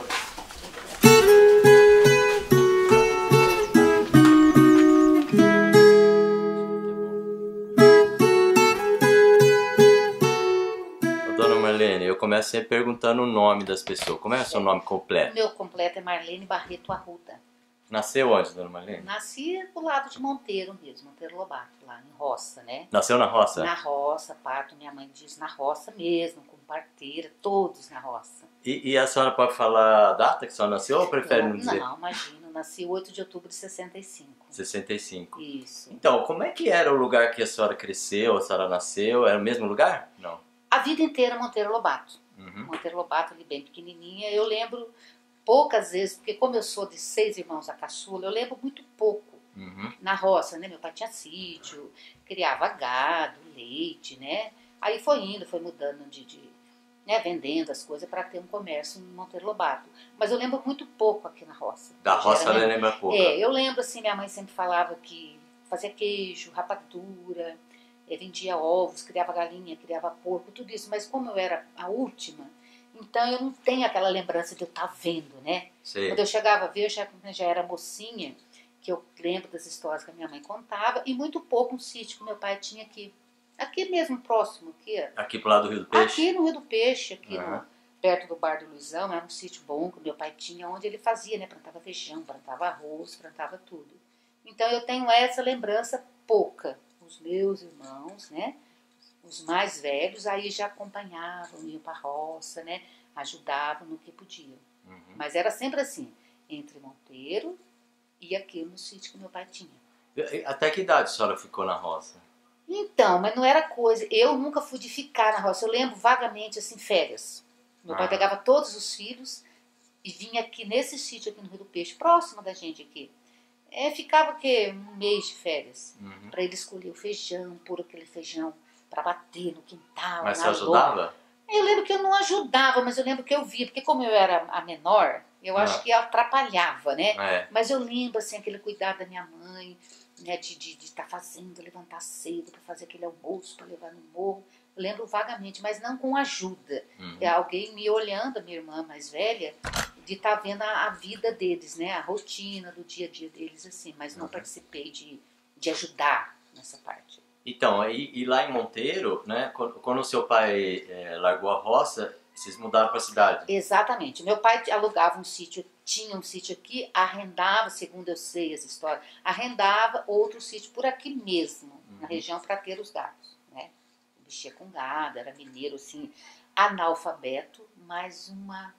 C: Ô, dona Marlene, eu começo sempre perguntando o nome das pessoas. Como é o seu nome completo?
E: Meu completo é Marlene Barreto Arruda.
C: Nasceu onde, dona Marlene?
E: Nasci do lado de Monteiro mesmo, Monteiro Lobato, lá em roça, né?
C: Nasceu na roça?
E: Na roça, parto, minha mãe diz na roça mesmo, com parteira, todos na roça.
C: E, e a senhora pode falar a data que a senhora nasceu ou prefere não dizer?
E: Não, imagina, eu nasci oito de outubro de sessenta e cinco.
C: sessenta e cinco.
E: Isso.
C: Então, como é que era o lugar que a senhora cresceu, a senhora nasceu? Era o mesmo lugar? Não.
E: A vida inteira Monteiro Lobato.
C: Uhum.
E: Monteiro Lobato, ali bem pequenininha, eu lembro poucas vezes, porque como eu sou de seis irmãos a caçula, eu lembro muito pouco.
C: Uhum.
E: Na roça, né? Meu pai tinha sítio, criava gado, leite, né? Aí foi indo, foi mudando de, de né? vendendo as coisas para ter um comércio em Monteiro Lobato. Mas eu lembro muito pouco aqui na roça.
C: Da roça
E: Era,
C: ela
E: né?
C: lembra pouco.
E: É, eu lembro assim, minha mãe sempre falava que fazia queijo, rapadura, eh, vendia ovos, criava galinha, criava porco, tudo isso. Mas como eu era a última, então eu não tenho aquela lembrança de eu estar vendo, né?
C: Sei.
E: Quando eu chegava a ver, eu já, já era mocinha, que eu lembro das histórias que a minha mãe contava, e muito pouco um sítio que meu pai tinha aqui. Aqui mesmo, próximo. Aqui,
C: Aqui pro lado do Rio do Peixe?
E: aqui no Rio do Peixe, aqui
C: Uhum.
E: no, perto do Bar do Luizão, era um sítio bom que meu pai tinha, onde ele fazia, né? Plantava feijão, plantava arroz, plantava tudo. Então eu tenho essa lembrança pouca. Os meus irmãos, né? Os mais velhos, aí já acompanhavam, iam para a roça, né? Ajudavam no que podiam.
C: Uhum.
E: Mas era sempre assim, entre Monteiro e aqui no sítio que meu pai tinha.
C: Até que idade a senhora ficou na roça?
E: Então, mas não era coisa, eu nunca fui de ficar na roça, eu lembro vagamente, assim, férias. Meu pai
C: Ah.
E: pegava todos os filhos e vinha aqui nesse sítio aqui no Rio do Peixe, próximo da gente aqui. É, ficava o quê? Um mês de férias,
C: Uhum.
E: para ele escolher o feijão, pôr aquele feijão para bater no quintal.
C: Mas você
E: na
C: ajudava?
E: lona. Eu lembro que eu não ajudava, mas eu lembro que eu via, porque como eu era a menor, eu
C: Ah.
E: acho que atrapalhava, né?
C: É.
E: Mas eu lembro, assim, aquele cuidado da minha mãe, né, de estar de, de tá fazendo, levantar cedo para fazer aquele almoço, para levar no morro. Eu lembro vagamente, mas não com ajuda.
C: Uhum.
E: É alguém me olhando, a minha irmã mais velha, de estar tá vendo a, a vida deles, né? A rotina do dia a dia deles, assim. Mas não
C: Uhum.
E: participei de, de ajudar nessa parte.
C: Então, e, e lá em Monteiro, né, quando, quando o seu pai é, largou a roça, vocês mudaram para a cidade?
E: Exatamente. Meu pai alugava um sítio, tinha um sítio aqui, arrendava, segundo eu sei as histórias, arrendava outro sítio por aqui mesmo,
C: Uhum.
E: na região, para ter os gados, né? Mexia com gado, era mineiro, assim, analfabeto, mas uma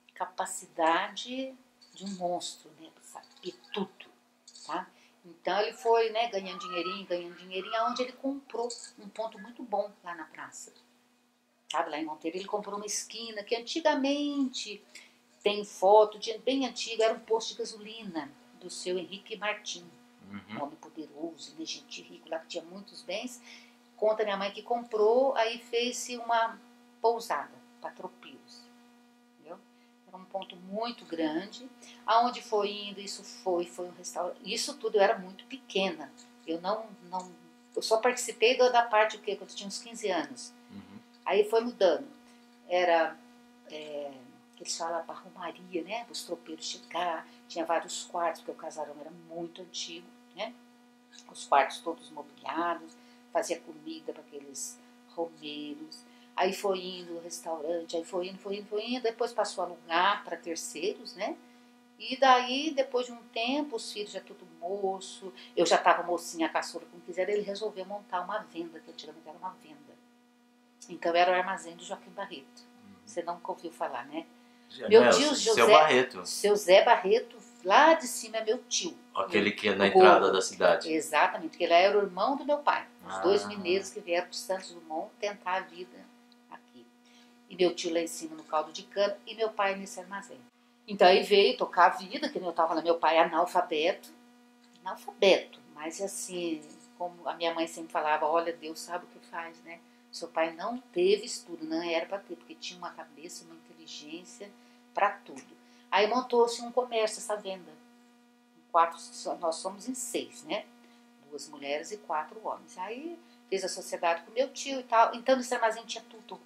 E: capacidade de um monstro, né? Saber tudo, tá? Então ele foi, né, ganhando dinheirinho, ganhando dinheirinho, aonde ele comprou um ponto muito bom lá na praça. Sabe, lá em Monteiro ele comprou uma esquina que antigamente tem foto de bem antigo, era um posto de gasolina do seu Henrique Martim,
C: Uhum.
E: um homem poderoso, né, gente rico lá que tinha muitos bens. Conta minha mãe que comprou, aí fez-se uma pousada para tropeiros. Entendeu? Era um ponto muito grande. Aonde foi indo, isso foi, foi um restaurante. Isso tudo eu era muito pequena. Eu não, não, eu só participei da, da parte o quê? Quando eu tinha uns quinze anos.
C: Uhum.
E: Aí foi mudando. Era, é, que eles falavam barrumaria, né? Os tropeiros chegar, tinha vários quartos, porque o casarão era muito antigo, né? Os quartos todos mobiliados, fazia comida para aqueles romeiros. Aí foi indo no restaurante, aí foi indo, foi indo, foi indo, depois passou a alugar para terceiros, né? E daí, depois de um tempo, os filhos já tudo moço, eu já estava mocinha, a caçula, como quiser, ele resolveu montar uma venda, que antigamente era uma venda. Então era o armazém do Joaquim Barreto. Uhum. Você nunca ouviu falar, né?
C: Já
E: Meu
C: não,
E: tio
C: seu
E: José
C: Barreto.
E: Seu Zé Barreto, lá de cima é meu tio.
C: Aquele que é na
E: O
C: entrada
E: Gordo.
C: da cidade.
E: Exatamente, porque ele era o irmão do meu pai. Os
C: Ah.
E: dois mineiros que vieram para Santos Dumont tentar a vida aqui. E meu tio lá em cima no caldo de cana e meu pai nesse armazém. Então aí veio tocar a vida, que eu estava lá, meu pai é analfabeto. Analfabeto, mas assim, como a minha mãe sempre falava, olha, Deus sabe o que faz, né? Seu pai não teve estudo, não era para ter, porque tinha uma cabeça, uma inteligência para tudo. Aí montou-se um comércio, essa venda. Quatro, nós somos em seis, né? Duas mulheres e quatro homens. Aí fez a sociedade com meu tio e tal. Então nesse armazém tinha tudo.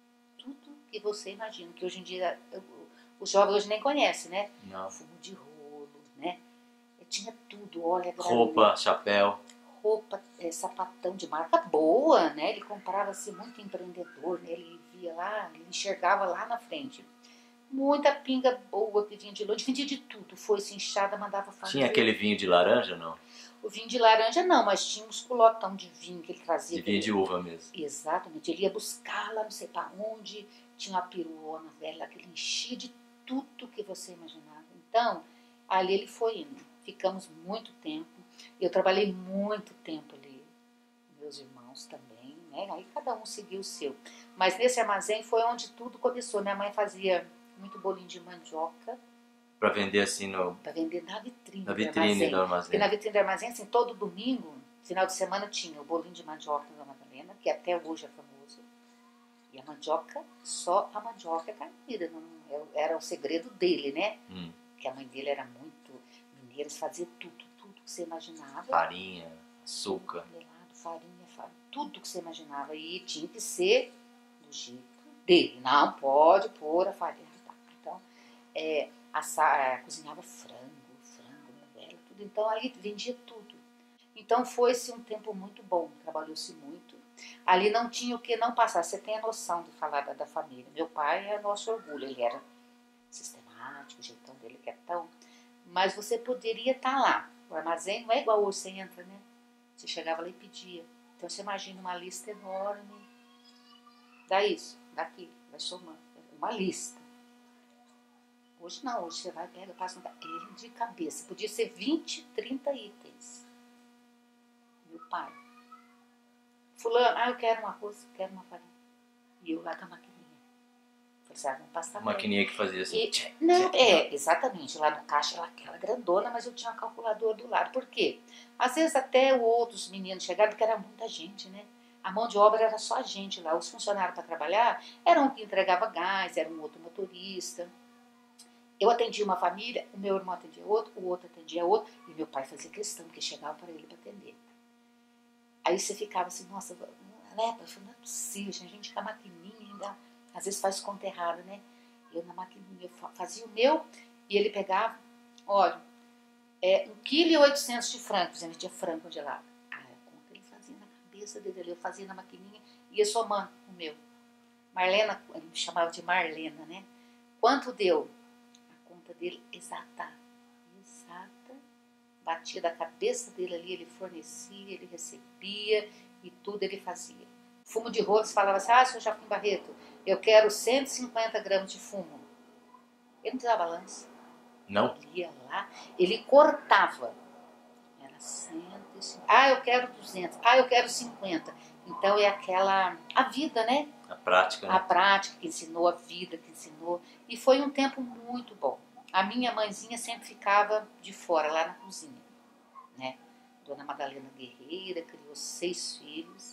E: Tudo que você imagina, que hoje em dia os jovens hoje nem conhecem, né?
C: Não.
E: Fumo de rolo, né? Tinha tudo, olha.
C: Roupa, chapéu.
E: Roupa, é, sapatão de marca boa, né? Ele comprava assim, muito empreendedor, né? Ele via lá, ele enxergava lá na frente. Muita pinga boa que vinha de longe, vendia de tudo. Foi-se inchada, mandava fazer.
C: Tinha aquele vinho de laranja, não?
E: O vinho de laranja não, mas tinha uns culotão de vinho que ele trazia.
C: De vinho de uva mesmo.
E: Exatamente, ele ia buscar lá não sei para onde, tinha uma peruona velha lá que ele enchia de tudo que você imaginava. Então, ali ele foi indo. Ficamos muito tempo. Eu trabalhei muito tempo ali. Meus irmãos também, né? Aí cada um seguiu o seu. Mas nesse armazém foi onde tudo começou. Minha mãe fazia muito bolinho de mandioca.
C: Para vender assim no...
E: Para vender na vitrine,
C: na vitrine do armazém. Do armazém.
E: Porque na vitrine do armazém, assim, todo domingo, final de semana, tinha o bolinho de mandioca da Madalena, que até hoje é famoso. E a mandioca, só a mandioca caipira. Não, era o segredo dele, né?
C: Hum.
E: Porque a mãe dele era muito mineira, eles faziam tudo, tudo que você imaginava.
C: Farinha, açúcar.
E: Melado, farinha, farinha, tudo que você imaginava. E tinha que ser do jeito dele. Não pode pôr a farinha. Então, é, assa, é, cozinhava frango, frango, novela, tudo. Então, ali vendia tudo. Então, foi-se um tempo muito bom. Trabalhou-se muito. Ali não tinha o que não passar. Você tem a noção de falar da, da família. Meu pai é nosso orgulho. Ele era sistemático, o jeitão dele que é tão... Mas você poderia estar lá. O armazém não é igual hoje, você entra, né? Você chegava lá e pedia. Então você imagina uma lista enorme. Dá isso, daqui, vai somando. Uma lista. Hoje não, hoje você vai, pega, passa, ele de cabeça. Podia ser vinte, trinta itens. Meu pai. Fulano, ah, eu quero um arroz, quero uma farinha. E eu lá com a maquininha. Falei assim, ah, vamos passar.
C: Maquininha que fazia assim.
E: E, não, é, exatamente. Lá no caixa, lá, aquela grandona, mas eu tinha uma calculadora do lado. Por quê? Às vezes até outros meninos chegaram, porque era muita gente, né? A mão de obra era só a gente lá. Os funcionários para trabalhar eram um que entregava gás, era um outro motorista. Eu atendia uma família, o meu irmão atendia outro, o outro atendia outro, e meu pai fazia questão, porque chegava para ele para atender. Aí você ficava assim, nossa, né, não é possível, a gente com a maquininha ainda, às vezes faz conta errada, né? Eu na maquininha eu fazia o meu, e ele pegava, olha, é um quilo e oitocentos de frango, por exemplo, tinha frango de lá. Ah, a conta ele fazia na cabeça dele ali, eu fazia na maquininha, ia somando o meu. Marlena, ele me chamava de Marlena, né? Quanto deu? A conta dele exata, exata. Batia da cabeça dele ali, ele fornecia, ele recebia e tudo ele fazia. Fumo de rolo, você falava assim, ah, seu Joaquim Barreto, eu quero cento e cinquenta gramas de fumo. Ele não dava balança.
C: Não?
E: Ele ia lá, ele cortava. Era cento e cinquenta. Ah, eu quero duzentos. Ah, eu quero cinquenta. Então é aquela, a vida, né?
C: A prática, né?
E: A prática que ensinou, a vida que ensinou. E foi um tempo muito bom. A minha mãezinha sempre ficava de fora, lá na cozinha, né? Dona Madalena Guerreira criou seis filhos.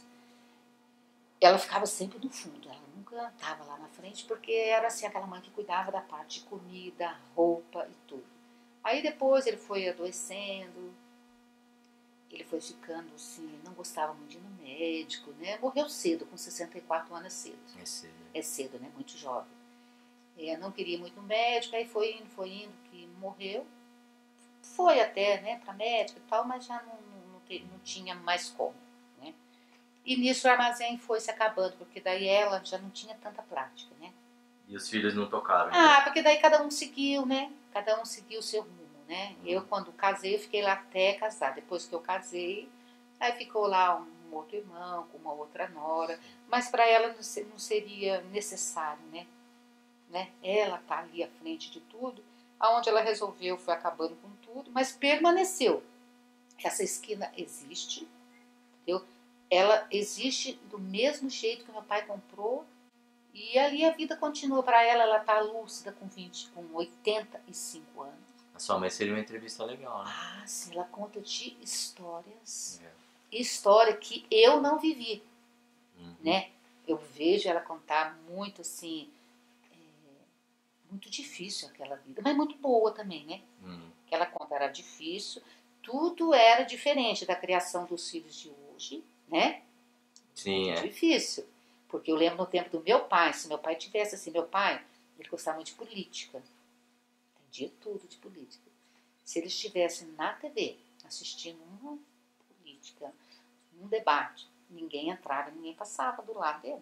E: Ela ficava sempre no fundo, ela nunca estava lá na frente, porque era assim aquela mãe que cuidava da parte de comida, roupa e tudo. Aí depois ele foi adoecendo, ele foi ficando assim, não gostava muito de ir no médico, né? Morreu cedo, com sessenta e quatro anos cedo.
C: É cedo.
E: É cedo, né? Muito jovem. É, não queria ir muito no médico, aí foi indo, foi indo, que morreu. Foi até, né, para médico e tal, mas já não, não, não, te, não tinha mais como, né? E nisso o armazém foi se acabando, porque daí ela já não tinha tanta prática, né?
C: E os filhos não tocaram?
E: Ah,
C: então?
E: porque daí cada um seguiu, né? Cada um seguiu o seu rumo, né?
C: Uhum.
E: Eu, quando casei, eu fiquei lá até casar. Depois que eu casei, aí ficou lá um outro irmão, com uma outra nora. Mas para ela não, se, não seria necessário, né? né? Ela tá ali à frente de tudo. Aonde ela resolveu, foi acabando com tudo, mas permaneceu. Essa esquina existe, entendeu? Ela existe do mesmo jeito que meu pai comprou, e ali a vida continua para ela. Ela está lúcida com vinte, com oitenta e cinco anos.
C: A sua mãe seria uma entrevista legal, né?
E: Ah, sim, ela conta de histórias,
C: É.
E: história que eu não vivi,
C: Uhum.
E: né? Eu vejo ela contar muito assim, é, muito difícil aquela vida, mas muito boa também, né?
C: Uhum.
E: Que ela conta era difícil, tudo era diferente da criação dos filhos de hoje, né?
C: Sim,
E: Muito
C: é.
E: difícil. Porque eu lembro no tempo do meu pai, se meu pai tivesse assim, meu pai, ele gostava muito de política. Entendia tudo de política. Se ele estivesse na T V, assistindo uma política, um debate, ninguém entrava, ninguém passava do lado dele.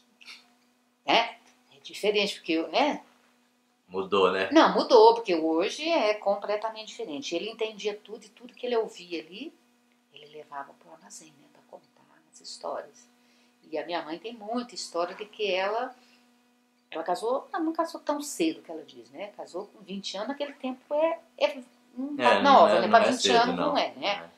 E: Né? É diferente, porque eu, né?
C: Mudou, né?
E: Não, mudou, porque hoje é completamente diferente. Ele entendia tudo, e tudo que ele ouvia ali, ele levava para o armazém, né, para contar as histórias. E a minha mãe tem muita história de que ela, ela casou, não, não casou tão cedo, que ela diz, né? Casou com vinte anos, naquele tempo é, é, não tá
C: É,
E: nova,
C: não é,
E: né?
C: não
E: Para
C: é
E: vinte
C: cedo,
E: anos não,
C: não.
E: é, né?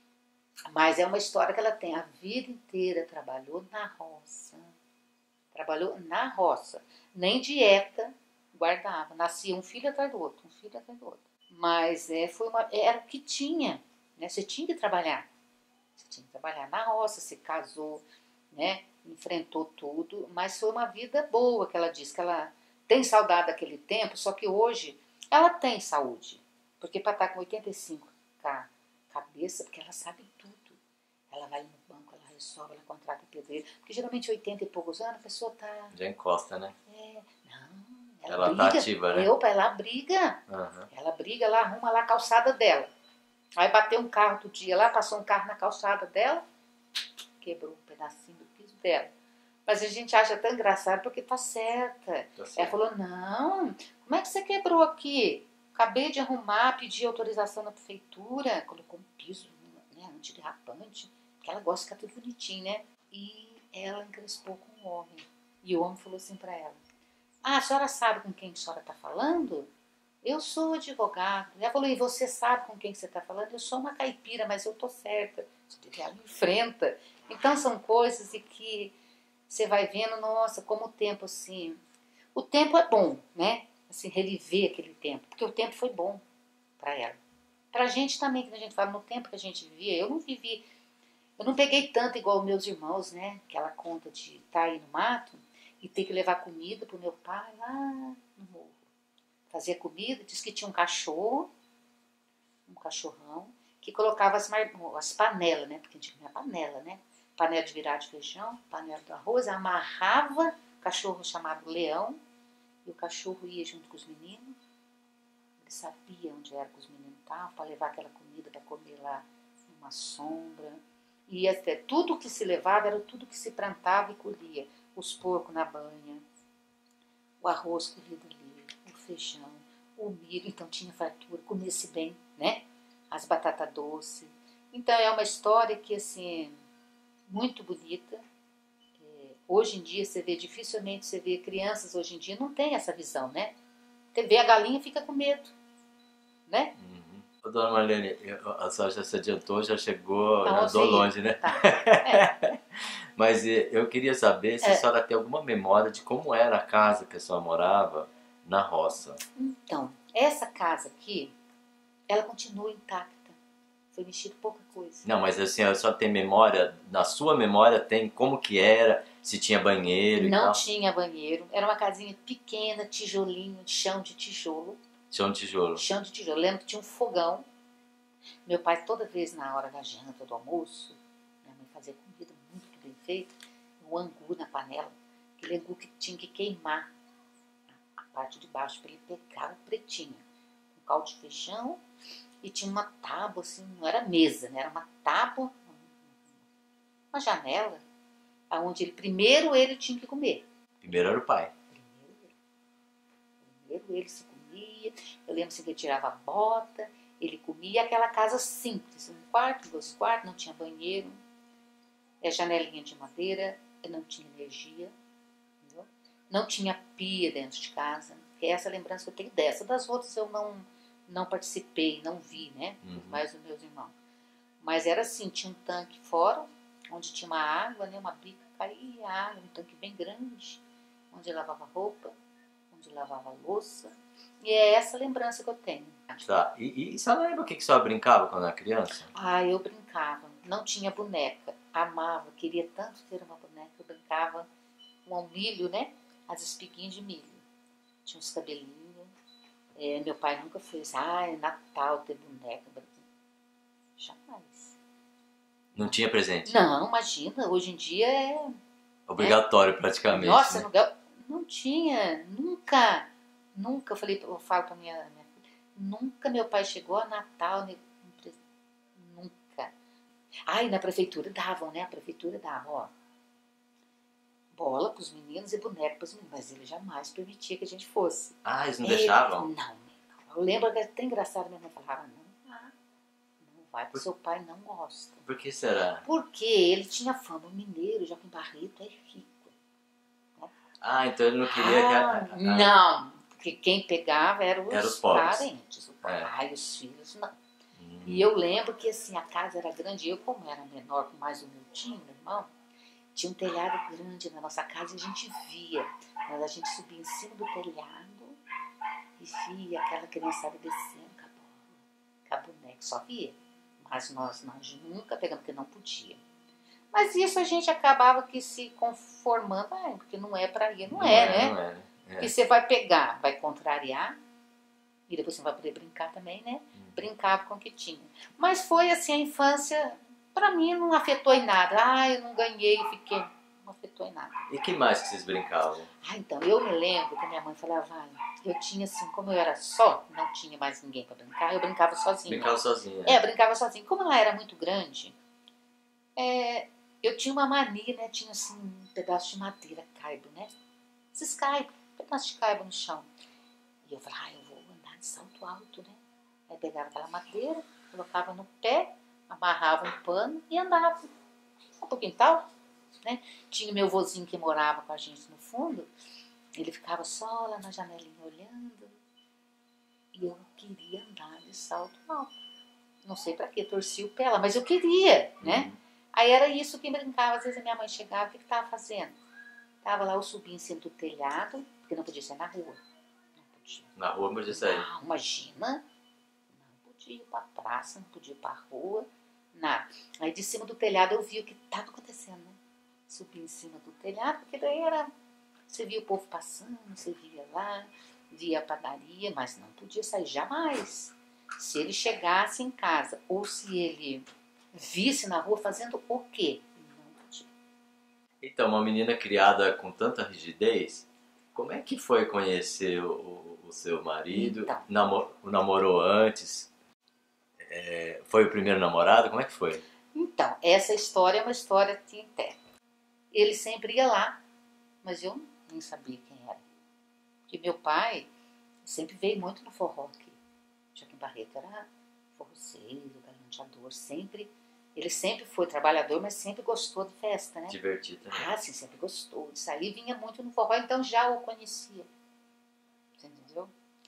C: É.
E: Mas é uma história que ela tem a vida inteira, trabalhou na roça, trabalhou na roça, nem dieta guardava, nascia um filho atrás do outro, um filho atrás do outro. Mas é, foi uma, era o que tinha, né? Você tinha que trabalhar, você tinha que trabalhar na roça, se casou, né? Enfrentou tudo, mas foi uma vida boa, que ela diz que ela tem saudade daquele tempo, só que hoje ela tem saúde, porque para estar com oitenta e cinco com a cabeça, porque ela sabe tudo. Ela vai no banco, ela resolve, ela contrata pedreiro, porque geralmente oitenta e poucos anos a pessoa tá...
C: Já encosta, né?
E: É, não, ela,
C: Ela
E: briga,
C: tá ativa, né?
E: Opa, ela briga,
C: Uhum.
E: ela briga, ela arruma lá a calçada dela. Aí bateu um carro outro dia lá, passou um carro na calçada dela, quebrou um pedacinho do piso dela. Mas a gente acha tão engraçado porque tá certa.
C: Tá certo.
E: Ela falou, não, como é que você quebrou aqui? Acabei de arrumar, pedi autorização na prefeitura, colocou um piso, né, antiderrapante, porque ela gosta de ficar tudo bonitinho, né? E ela encrespou com o homem. E o homem falou assim pra ela, ah, a senhora sabe com quem a senhora tá falando? Eu sou advogado. Ela falou, e você sabe com quem você está falando? Eu sou uma caipira, mas eu tô certa. Ela enfrenta. Então são coisas e que você vai vendo, nossa, como o tempo assim... O tempo é bom, né? Assim, reviver aquele tempo. Porque o tempo foi bom para ela. Para a gente também, que a gente fala, no tempo que a gente vivia, eu não vivi... Eu não peguei tanto igual meus irmãos, né? Aquela conta de estar aí no mato e ter que levar comida pro meu pai lá no morro. Fazia comida, disse que tinha um cachorro, um cachorrão, que colocava as, mar... as panelas, né? Porque a gente tinha panela, né? Panela de virar de feijão, panela do arroz, amarrava o cachorro chamado Leão, e o cachorro ia junto com os meninos. Ele sabia onde era que os meninos estavam, para levar aquela comida para comer lá numa sombra. E até tudo que se levava era tudo que se plantava e colhia. Os porcos na banha, o arroz colhido ali, o feijão, o milho, então tinha fartura, comia-se bem, né? As batatas doces. Então é uma história que, assim, muito bonita. É, hoje em dia você vê, dificilmente você vê crianças hoje em dia, não tem essa visão, né? Você vê a galinha e fica com medo, né?
C: Uhum. Ô, dona Marlene, a senhora já se adiantou, já chegou, já
E: Então,
C: andou
E: assim,
C: longe, né?
E: Tá. É.
C: Mas eh, eu queria saber se
E: É.
C: a senhora tem alguma memória de como era a casa que a senhora morava na roça.
E: Então, essa casa aqui, ela continua intacta. Foi mexido pouca coisa.
C: Não, mas assim, a senhora tem memória, na sua memória tem como que era, se tinha banheiro e
E: Não
C: tal?
E: tinha banheiro. Era uma casinha pequena, tijolinho, de chão de tijolo.
C: Chão de tijolo.
E: Chão de tijolo. Eu lembro que tinha um fogão. Meu pai, toda vez na hora da janta, do almoço, minha mãe fazia comida muito bem feita, um angu na panela, aquele angu que tinha que queimar a parte de baixo para ele pegar o pretinho. Um caldo de feijão e tinha uma tábua, assim, não era mesa, né? Era uma tábua, uma janela, onde ele, primeiro ele tinha que comer.
C: Primeiro era o pai.
E: Primeiro ele. Primeiro ele se comia. Eu lembro assim, que ele tirava a bota, ele comia aquela casa simples, um quarto, dois quartos, não tinha banheiro, é janelinha de madeira, não tinha energia, entendeu? Não tinha pia dentro de casa. É essa lembrança que eu tenho dessa. Das outras eu não, não participei, não vi, né?
C: Uhum.
E: Mais dos meus irmãos. Mas era assim, tinha um tanque fora, onde tinha uma água, né? Uma bica, caía água, um tanque bem grande, onde lavava roupa, onde lavava louça. E é essa lembrança que eu tenho.
C: Tá. E, e, e você lembra o que que a senhora brincava quando era criança?
E: Ah, eu brincava. Não tinha boneca. Amava, queria tanto ter uma boneca. Eu brincava com o milho, né? As espiguinhas de milho. Tinha uns cabelinhos. É, meu pai nunca fez, ah, é Natal ter boneca. Jamais.
C: Não tinha presente?
E: Não, imagina. Hoje em dia é...
C: Obrigatório, praticamente.
E: Nossa,
C: né?
E: não, deu- não tinha. Nunca. Nunca. Eu, falei, eu falo pra minha, minha filha. Nunca meu pai chegou a Natal. né, Nunca. Ai, na prefeitura davam, né? A prefeitura dava, ó. Bola pros meninos e boneco pros meninos. Mas ele jamais permitia que a gente fosse.
C: Ah, eles não
E: Ele-
C: deixavam?
E: Não, não. Eu lembro que era até engraçado, minha mãe falava, não vá. Não vai, porque seu pai não gosta.
C: Por que será?
E: Porque ele tinha fama, o mineiro, Joaquim Barreto é rico.
C: Ah, então ele não queria que...
E: Ah,
C: a- a- a-
E: não, porque quem pegava eram os,
C: Era os pobres.
E: parentes, o pai, os filhos, não.
C: Hum.
E: E eu lembro que assim, a casa era grande, eu como era menor, com mais humildinho, meu irmão, tinha um telhado grande na nossa casa e a gente via, mas a gente subia em cima do telhado e via aquela criançada descendo com a bola, com a boneca, só via. Mas nós, nós nunca pegamos, porque não podia. Mas isso a gente acabava que se conformando, ah, porque não é pra ir, não,
C: Não
E: é,
C: é,
E: né?
C: não é, né? É.
E: Porque você vai pegar, vai contrariar, e depois você vai poder brincar também, né? Brincava com o que tinha. Mas foi assim, a infância, pra mim, não afetou em nada. Ah, eu não ganhei, eu fiquei. Não afetou em nada.
C: E que mais que vocês brincavam?
E: Ah, então, eu me lembro que a minha mãe falava, vai, eu tinha assim, como eu era só, não tinha mais ninguém pra brincar, eu brincava sozinha.
C: Brincava sozinha.
E: É, eu brincava sozinha. Como ela era muito grande, é, eu tinha uma mania, né? Tinha assim um pedaço de madeira, caibo, né? Esses caibos, pedaço de caibo no chão. E eu falava, ah, eu vou andar de salto alto, né? Aí pegava aquela madeira, colocava no pé, amarrava um pano e andava pro quintal, né? Tinha meu vozinho que morava com a gente no fundo, ele ficava só lá na janelinha olhando. E eu queria andar de salto alto. Não sei pra quê, torci o pé lá, mas eu queria, né?
C: Uhum.
E: Aí era isso que brincava. Às vezes a minha mãe chegava, o que que tava fazendo? Tava lá, eu subia em cima do telhado, porque não podia ser na rua. Não podia.
C: Na rua podia sair.
E: Não, imagina. Não podia ir pra praça, não podia ir pra rua, nada. Aí de cima do telhado eu via o que tava acontecendo, né? Subia em cima do telhado, porque daí era... Você via o povo passando, você via lá, via a padaria, mas não podia sair jamais. Se ele chegasse em casa, ou se ele visse na rua fazendo o quê? Não podia.
C: Então, uma menina criada com tanta rigidez, como é que foi conhecer o, o- o seu marido?
E: Então.
C: Namo- o namorou antes? É, foi o primeiro namorado? Como é que foi?
E: Então, essa história é uma história de interna. Ele sempre ia lá, mas eu nem sabia quem era. Porque meu pai sempre veio muito no forró aqui. Joaquim Barreto era forroceiro, galanteador, sempre... Ele sempre foi trabalhador, mas sempre gostou de festa, né?
C: Divertido. Né?
E: Ah, sim, sempre gostou de sair. Vinha muito no forró, então já o conhecia. Você entendeu?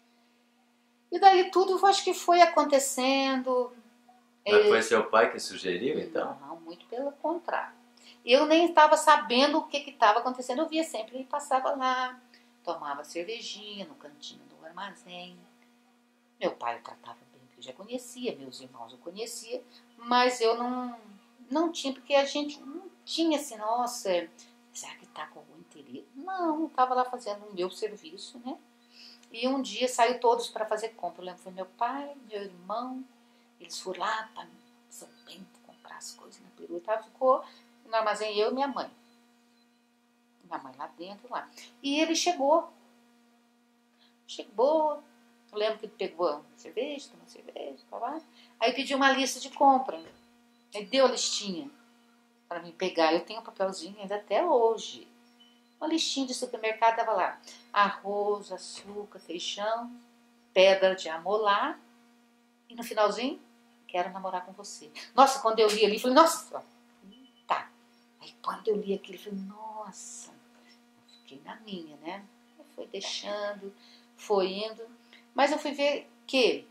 E: E daí tudo, eu acho que foi acontecendo.
C: Mas
E: É,
C: foi seu pai que sugeriu, então?
E: Não, muito pelo contrário. Eu nem estava sabendo o que estava acontecendo. Eu via sempre, ele passava lá, tomava cervejinha no cantinho do armazém. Meu pai eu tratava bem, porque eu já conhecia, meus irmãos eu conhecia, mas eu não, não tinha, porque a gente não tinha assim, nossa, será que está com algum interesse? Não, eu estava lá fazendo o meu serviço, né? E um dia saiu todos para fazer compra. Eu lembro que foi meu pai, meu irmão, eles foram lá para São Bento comprar as coisas na perua e tal, ficou no armazém eu e minha mãe. Minha mãe lá dentro, lá. E ele chegou. Chegou, eu lembro que ele pegou cerveja, tomou cerveja, tá lá. Aí pediu uma lista de compra. Aí deu a listinha para mim pegar. Eu tenho um papelzinho ainda até hoje. Uma listinha de supermercado, tava lá. Arroz, açúcar, feijão, pedra de amolar. E no finalzinho, quero namorar com você. Nossa, quando eu li ali, falei, nossa, tá. Aí quando eu li aquilo, falei, nossa. Eu fiquei na minha, né? Eu fui deixando, foi indo. Mas eu fui ver que,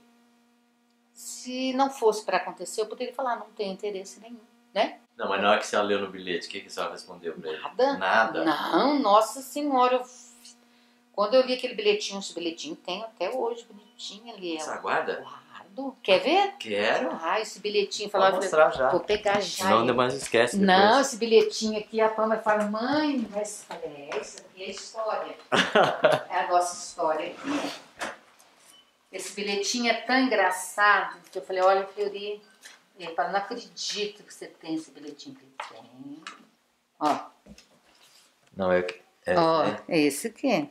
E: se não fosse para acontecer, eu poderia falar, não tenho interesse nenhum, né?
C: Não, mas na hora que você leu no bilhete, o que, que você respondeu pra ele?
E: Nada.
C: Nada?
E: Não, nossa senhora. Eu... Quando eu li aquele bilhetinho, esse bilhetinho tem até hoje, bonitinho ali.
C: Você aguarda?
E: Guardo. Quer ver?
C: Quero.
E: Ah, esse bilhetinho.
C: Pode
E: Falava,
C: mostrar já.
E: Vou pegar já.
C: Senão depois esquece depois.
E: Não, esse bilhetinho aqui, a Pama fala, mãe, mas é, essa aqui é a história. É a nossa história aqui. Esse bilhetinho é tão engraçado que eu falei, olha, Fleury, ele fala, não acredito que você tem esse bilhetinho. Que tem. Ó.
C: Não, é... é
E: Ó,
C: é
E: é esse aqui.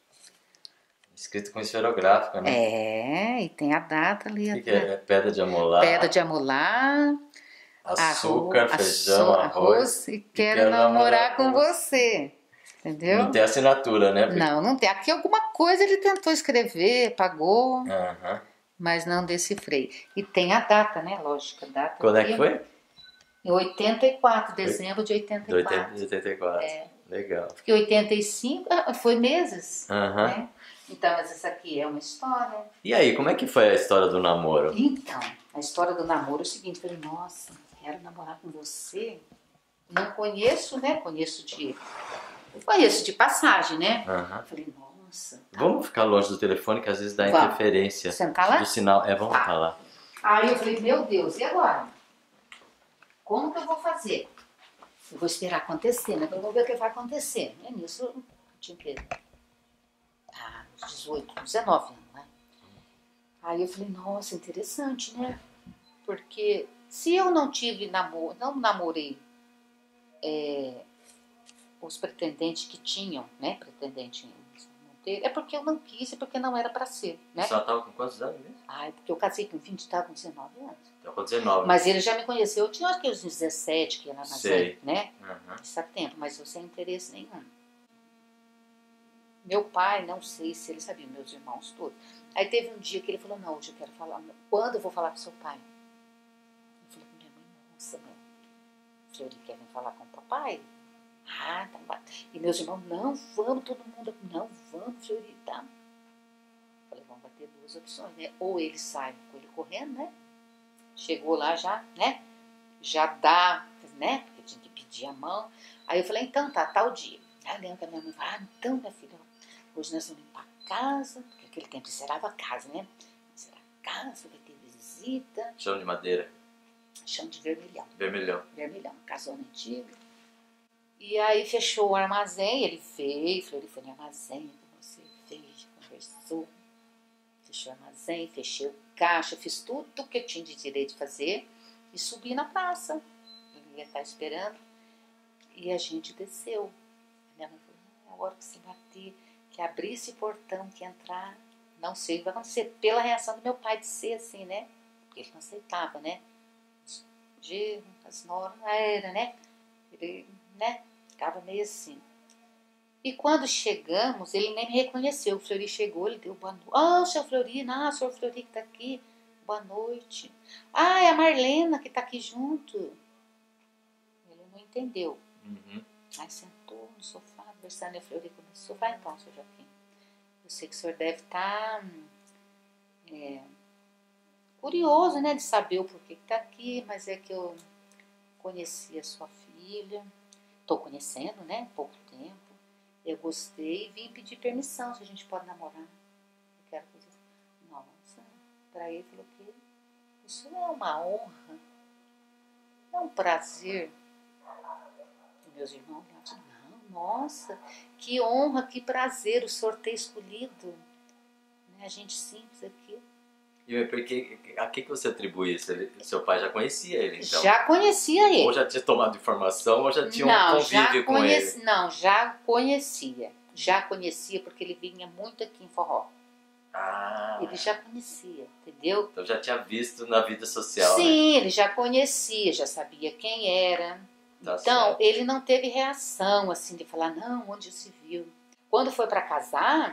C: escrito com esferográfica, né?
E: É, e tem a data ali.
C: O que, que é? É pedra de amolar.
E: Pedra de amolar.
C: Açúcar,
E: arroz,
C: feijão,
E: arroz,
C: arroz.
E: E quero, quero namorar, namorar com você. Entendeu?
C: Não tem assinatura, né? Porque...
E: Não, não tem. Aqui alguma coisa ele tentou escrever, pagou,
C: Uhum.
E: mas não decifrei. E tem a data, né? Lógico, a data.
C: Quando é que foi?
E: Em oitenta e quatro, dezembro de oitenta e quatro.
C: De oitenta e quatro.
E: É.
C: Legal.
E: Porque oitenta e cinco foi meses.
C: Uhum.
E: Né? Então, mas essa aqui é uma história.
C: E aí, como é que foi a história do namoro?
E: Então, a história do namoro é o seguinte, eu falei, nossa, quero namorar com você. Não conheço, né? Conheço de... Conheço de passagem, né?
C: Uhum.
E: Eu falei, nossa. Tá.
C: Vamos ficar longe do telefone, que às vezes dá
E: vamos.
C: interferência.
E: Sentar lá?
C: Do sinal. É, vamos
E: tá.
C: falar.
E: Aí eu falei, meu Deus, e agora? Como que eu vou fazer? Eu vou esperar acontecer, né? Eu vou ver o que vai acontecer. E nisso, eu tinha que... Ah, dezoito, dezenove anos, né? Aí eu falei, nossa, interessante, né? Porque se eu não tive namoro, não namorei é, os pretendentes que tinham, né? Pretendente não ter, é porque eu não quis, é porque não era pra ser, né?
C: Você estava com quantos anos mesmo?
E: Ai, porque eu casei com vinte, estava com dezenove anos.
C: Então com dezenove.
E: Mas ele já me conheceu, eu tinha acho que uns dezessete, que ia lá na
C: Sei.
E: Zé, né?
C: Uhum.
E: Esse tempo, mas eu sem interesse nenhum. Meu pai, não sei se ele sabia, meus irmãos todos. Aí teve um dia que ele falou, não, hoje eu quero falar. Quando eu vou falar pro seu pai? Eu falei com minha mãe, nossa, mãe, o senhor quer vir falar com o papai? Ah, tá bom. E meus irmãos, não, vamos, todo mundo, não, vamos, senhor, tá. Eu falei, vamos bater duas opções, né? Ou ele sai com ele correndo, né? Chegou lá já, né? Já dá, né? Porque tinha que pedir a mão. Aí eu falei, então tá, tal dia. Aí eu lembro que a minha mãe falou, ah, então, minha filha, hoje nós vamos limpar a casa, porque aquele tempo encerava a casa, né? Encerava a casa, vai ter visita.
C: Chão de madeira.
E: Chão de vermelhão.
C: Vermelhão.
E: Vermelhão, casona antiga. E aí fechou o armazém, ele veio, falou, ele foi no armazém, você fez, conversou, fechou o armazém, fechei o caixa, fiz tudo que eu tinha de direito de fazer e subi na praça. Ele ia estar esperando e a gente desceu. Minha mãe falou, agora que você bater, que abrir esse portão, que entrar, não sei o que vai acontecer. Pela reação do meu pai de ser assim, né? Porque ele não aceitava, né? De as normas, era, né? Ele, né? Ficava meio assim. E quando chegamos, ele nem me reconheceu. O Fleury chegou, ele deu boa noite. Ah, oh, seu Fleury, ah, o senhor Fleury que tá aqui. Boa noite. Ah, é a Marlena que tá aqui junto. Ele não entendeu.
C: Uhum.
E: Aí sentou no sofá, conversando, eu falei, começou, vai então, seu Joaquim. Eu sei que o senhor deve estar é, curioso, né, de saber o porquê que está aqui, mas é que eu conheci a sua filha, estou conhecendo, né? Pouco tempo. Eu gostei e vim pedir permissão se a gente pode namorar. Eu quero fazer isso. Nossa, para ele falou que isso é uma honra, é um prazer. E meus irmãos olhavam, não, nossa, que honra, que prazer, o senhor ter escolhido. Né? A gente simples aqui.
C: E porque, a que que você atribui isso? Ele, seu pai já conhecia ele, então?
E: Já conhecia ele.
C: Ou já tinha tomado informação, ou já tinha
E: não,
C: um convívio
E: já
C: com
E: conheci,
C: ele?
E: Não, já conhecia. Já conhecia, porque ele vinha muito aqui em Forró.
C: Ah,
E: Ele já conhecia, entendeu?
C: então já tinha visto na vida social,
E: Sim,
C: né?
E: ele já conhecia, já sabia quem era.
C: Tá
E: Então,
C: certo.
E: ele não teve reação, assim, de falar, não, onde se viu? Quando foi para casar,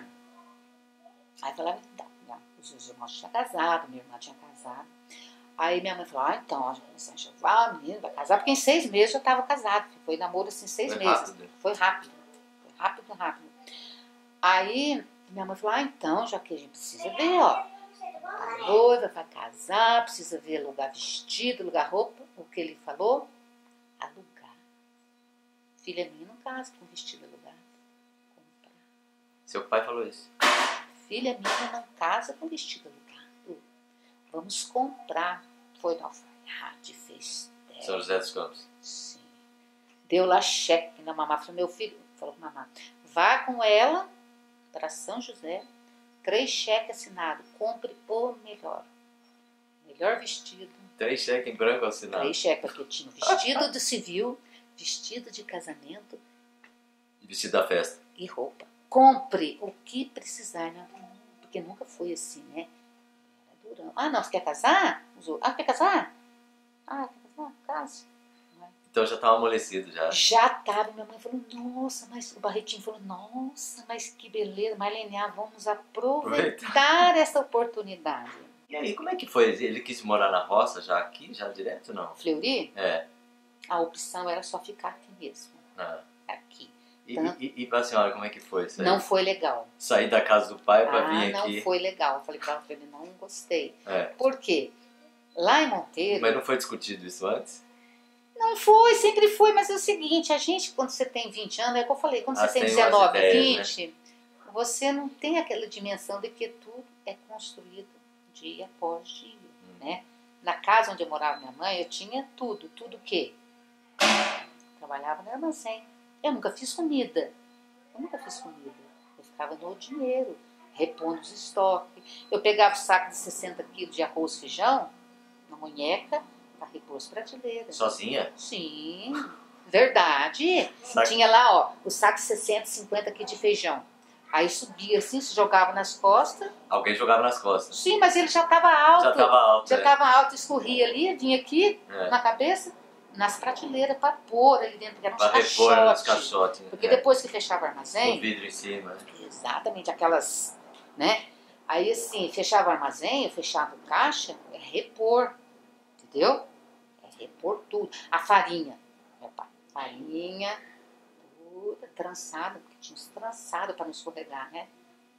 E: aí falava, então, os irmãos tinham casado, minha irmã tinha casado. Aí minha mãe falou, ah, então, ó, já começou a enxovar, a menina vai casar, porque em seis meses eu estava casada. Foi namoro, assim, seis
C: Foi
E: meses.
C: rápido.
E: Foi rápido. Foi rápido, rápido. Aí minha mãe falou, ah, então, já que a gente precisa ver, ó, a noiva vai casar, precisa ver alugar vestido, alugar roupa. O que ele falou? Alugar. Filha minha não casa com vestido alugado. Comprar.
C: Seu pai falou isso?
E: Filha minha não casa com vestido alugado. Vamos comprar. Foi no alfaiate, fez teste.
C: São José dos Campos.
E: Sim. Deu lá cheque na mamá. Falou, meu filho, falou com a mamá, vá com ela para São José, três cheques assinados, compre o melhor. Melhor vestido.
C: Três cheques em branco assinados.
E: Três cheques, porque tinha vestido de civil, vestido de casamento
C: E vestido da festa.
E: e roupa. Compre o que precisar, né? Porque nunca foi assim, né? Era durão. Ah, não, você quer casar? Ah, quer casar? Ah, quer casar? Case.
C: Então já estava amolecido já.
E: Já estava, minha mãe falou, nossa, mas o Barretinho falou, nossa, mas que beleza, Marlene, ah, vamos aproveitar essa oportunidade.
C: E aí, como é que foi? Ele quis morar na roça já aqui, já direto, não?
E: Fleury,
C: É.
E: a opção era só ficar aqui mesmo,
C: Ah.
E: aqui.
C: E,
E: Tanto-
C: e, e pra senhora, como é que foi isso aí?
E: Não foi legal.
C: Sair da casa do pai pra
E: Ah,
C: vir
E: não
C: aqui.
E: foi legal. Eu falei pra ela, falei, não gostei.
C: É.
E: Por quê? Lá em Monteiro...
C: Mas não foi discutido isso antes?
E: Não foi, sempre foi, mas é o seguinte, a gente, quando você tem vinte anos, é o que eu falei, quando
C: Ah,
E: você tem
C: tem umas
E: dezenove,
C: ideias,
E: vinte, você não tem aquela dimensão de que tudo é construído dia após dia,
C: Hum.
E: né? Na casa onde eu morava minha mãe, eu tinha tudo, tudo o quê? Trabalhava no armazém. Eu nunca fiz comida, eu nunca fiz comida, eu ficava no dinheiro, repondo os estoques. Eu pegava o saco de sessenta quilos de arroz e feijão, na munheca, para repor as prateleiras.
C: Sozinha?
E: Sim, verdade.
C: Saco-
E: Tinha lá, ó, o saco de sessenta, cinquenta quilos de feijão. Aí subia assim, se jogava nas costas.
C: Alguém jogava nas costas.
E: Sim, mas ele já estava alto.
C: Já estava alto.
E: Já
C: é.
E: estava alto, escorria ali, vinha aqui,
C: É.
E: na cabeça, nas prateleiras, para pôr ali dentro, que era uns
C: Pra repor nos
E: caixotes.
C: caixotes.
E: Porque
C: é.
E: depois que fechava o
C: O
E: armazém,
C: vidro em cima.
E: exatamente, aquelas, né? Aí assim, fechava o armazém, eu fechava o caixa, é repor, entendeu? É repor tudo. A farinha, meu pai, farinha, toda trançada, porque tinha uns trançados para não escorregar, né?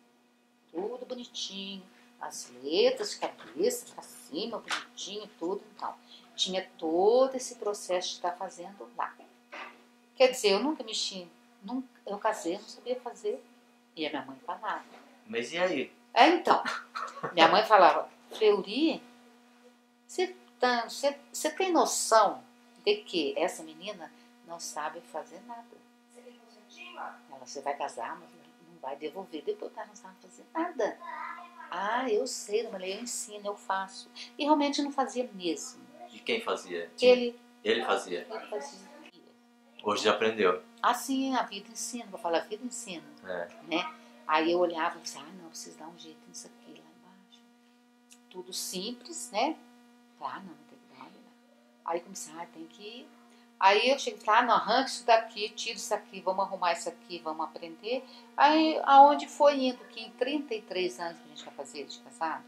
E: Tudo bonitinho, as letras de cabeça para cima, bonitinho, tudo, então. Tinha todo esse processo de estar fazendo lá. Quer dizer, eu nunca mexi, nunca, eu casei, não sabia fazer. E a minha mãe falava.
C: Mas e aí?
E: É, então, minha mãe falava, Fleury, você tá, você- você tem noção de que essa menina não sabe fazer nada? Ela, você vai casar, mas não vai devolver depois, ela não sabe fazer nada. Ah, eu sei, eu ensino, eu faço. E realmente não fazia mesmo.
C: E quem fazia?
E: Ele,
C: Ele fazia.
E: ele fazia.
C: Hoje já aprendeu.
E: Assim, a vida ensina, vou falar, a vida ensina,
C: É.
E: né? Aí eu olhava e pensava, ah, não, preciso dar um jeito nisso aqui, lá embaixo. Tudo simples, né? Ah, não, tem que dar uma olhada. Aí comecei, ah, tem que ir. Aí eu cheguei e falei, ah, não, arranca isso daqui, tira isso aqui, vamos arrumar isso aqui, vamos aprender. Aí, aonde foi indo, que em trinta e três anos que a gente vai fazer de casado,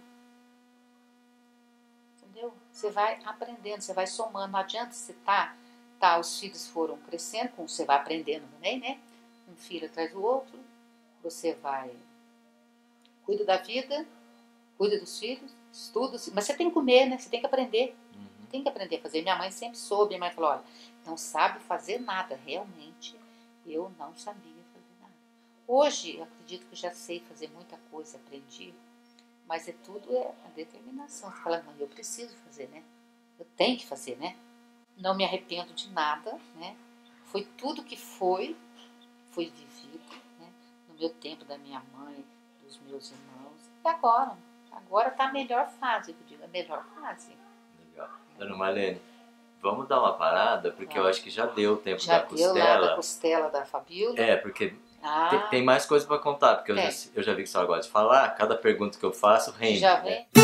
E: entendeu? Você vai aprendendo, você vai somando, não adianta você tá, tá, os filhos foram crescendo, como você vai aprendendo também, né? Um filho atrás do outro, você vai, cuida da vida, cuida dos filhos, estuda, mas você tem que comer, né? Você tem que aprender.
C: Uhum.
E: Tem que aprender a fazer. Minha mãe sempre soube, minha mãe falou, olha, não sabe fazer nada, realmente eu não sabia fazer nada. Hoje, eu acredito que eu já sei fazer muita coisa, aprendi, mas é tudo é a determinação. Você fala, não, eu preciso fazer, né? Eu tenho que fazer, né? Não me arrependo de nada, né? Foi tudo que foi, foi vivido, né? No meu tempo, da minha mãe, dos meus irmãos. E agora? Agora está a melhor fase, eu digo, a melhor fase.
C: Legal. Dona Marlene, vamos dar uma parada, porque ah. eu acho que já deu o tempo
E: já
C: da
E: deu
C: costela.
E: Já deu da costela da Fabíola.
C: É, porque
E: ah.
C: tem, tem mais coisa para contar, porque eu já, eu já vi que a senhora gosta de falar, cada pergunta que eu faço rende.
E: Já
C: né?
E: vem?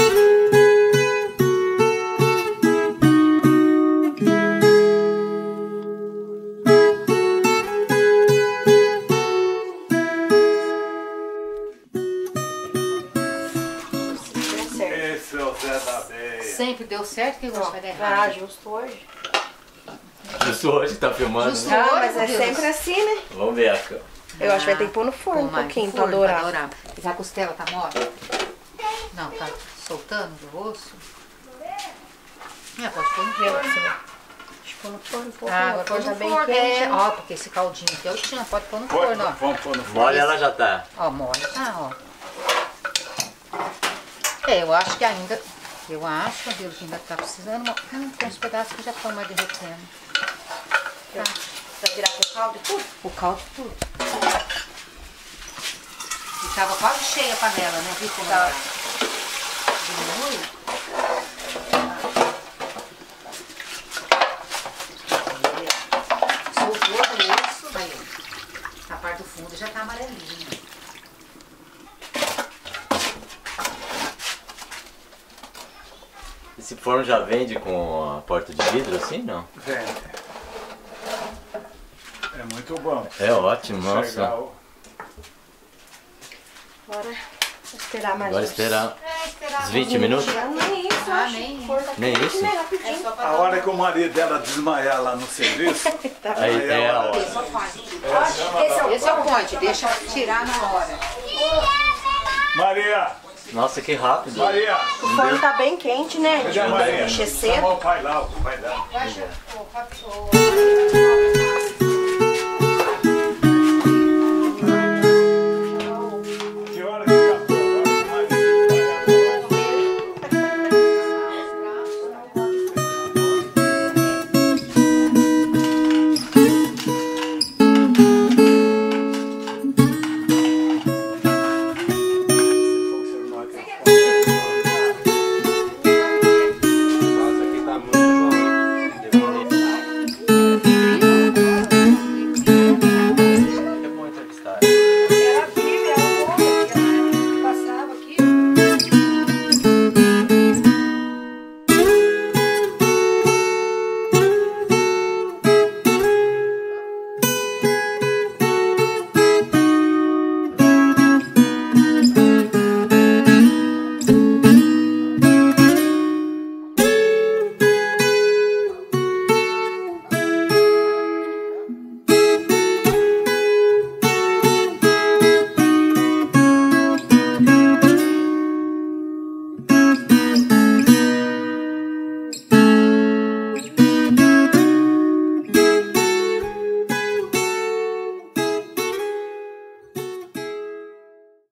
E: Sempre deu certo que gosta de errar.
D: Ah, justo hoje.
C: Justo hoje tá filmando?
E: Justo
C: né?
D: Ah,
E: hoje,
D: mas é
E: Deus.
D: sempre assim, né?
C: Vamos ver a cama.
D: Eu acho que vai ter que pôr no forno um pouquinho pra
E: forno,
D: dourar.
E: Pra dourar. Mas a costela tá mole? Não, tá soltando do osso? É, pode pôr no forno.
D: Deixa eu pôr no forno um pouco.
E: Ah,
D: agora
E: pôr
D: tá
E: no
D: bem
E: forno.
D: quente.
E: É,
D: né?
E: ó, porque esse caldinho aqui é o chão, pode pôr no
B: Pode,
E: forno, ó.
B: vamos pôr no forno.
C: Mole ela já tá.
E: Ó, mole tá, ó. É, eu acho que ainda... Eu acho, Fabíola, que ainda tá precisando... Hum, tem uns pedaços que já estão mais derretendo. Tá.
D: Vai virar com o caldo e tudo?
E: O caldo tudo. E tava quase cheia a panela, né? Viu como
D: Tá.
E: ela diminui? Soltou o osso, aí. A parte do fundo já tá amarelinha.
C: Esse forno já vende com a porta de vidro assim, não?
B: Vende. É muito bom.
C: É ótimo, nossa.
B: Chegar o-
D: Agora, vou esperar mais
C: Agora
D: uns-
C: esperar
E: É, esperar
C: uns vinte minutos.
D: Nem isso,
E: Ah,
D: acho.
E: nem isso.
D: Forno tá
C: Nem
D: quente,
C: isso?
D: né?
E: É
D: Rapidinho.
E: só pra
B: A hora que o marido dela desmaiar lá no serviço,
C: Aí é a hora.
E: Esse é o point.
D: Esse é o
E: Esse é o point, deixa tirar na hora.
B: Maria,
C: Nossa, que rápido.
B: Maria,
D: O forno tá bem quente, né?
B: cadê a Maria?
D: Encher
B: Chamou
D: cedo.
B: o pai lá, o pai dela.
E: Vai, o- o- o-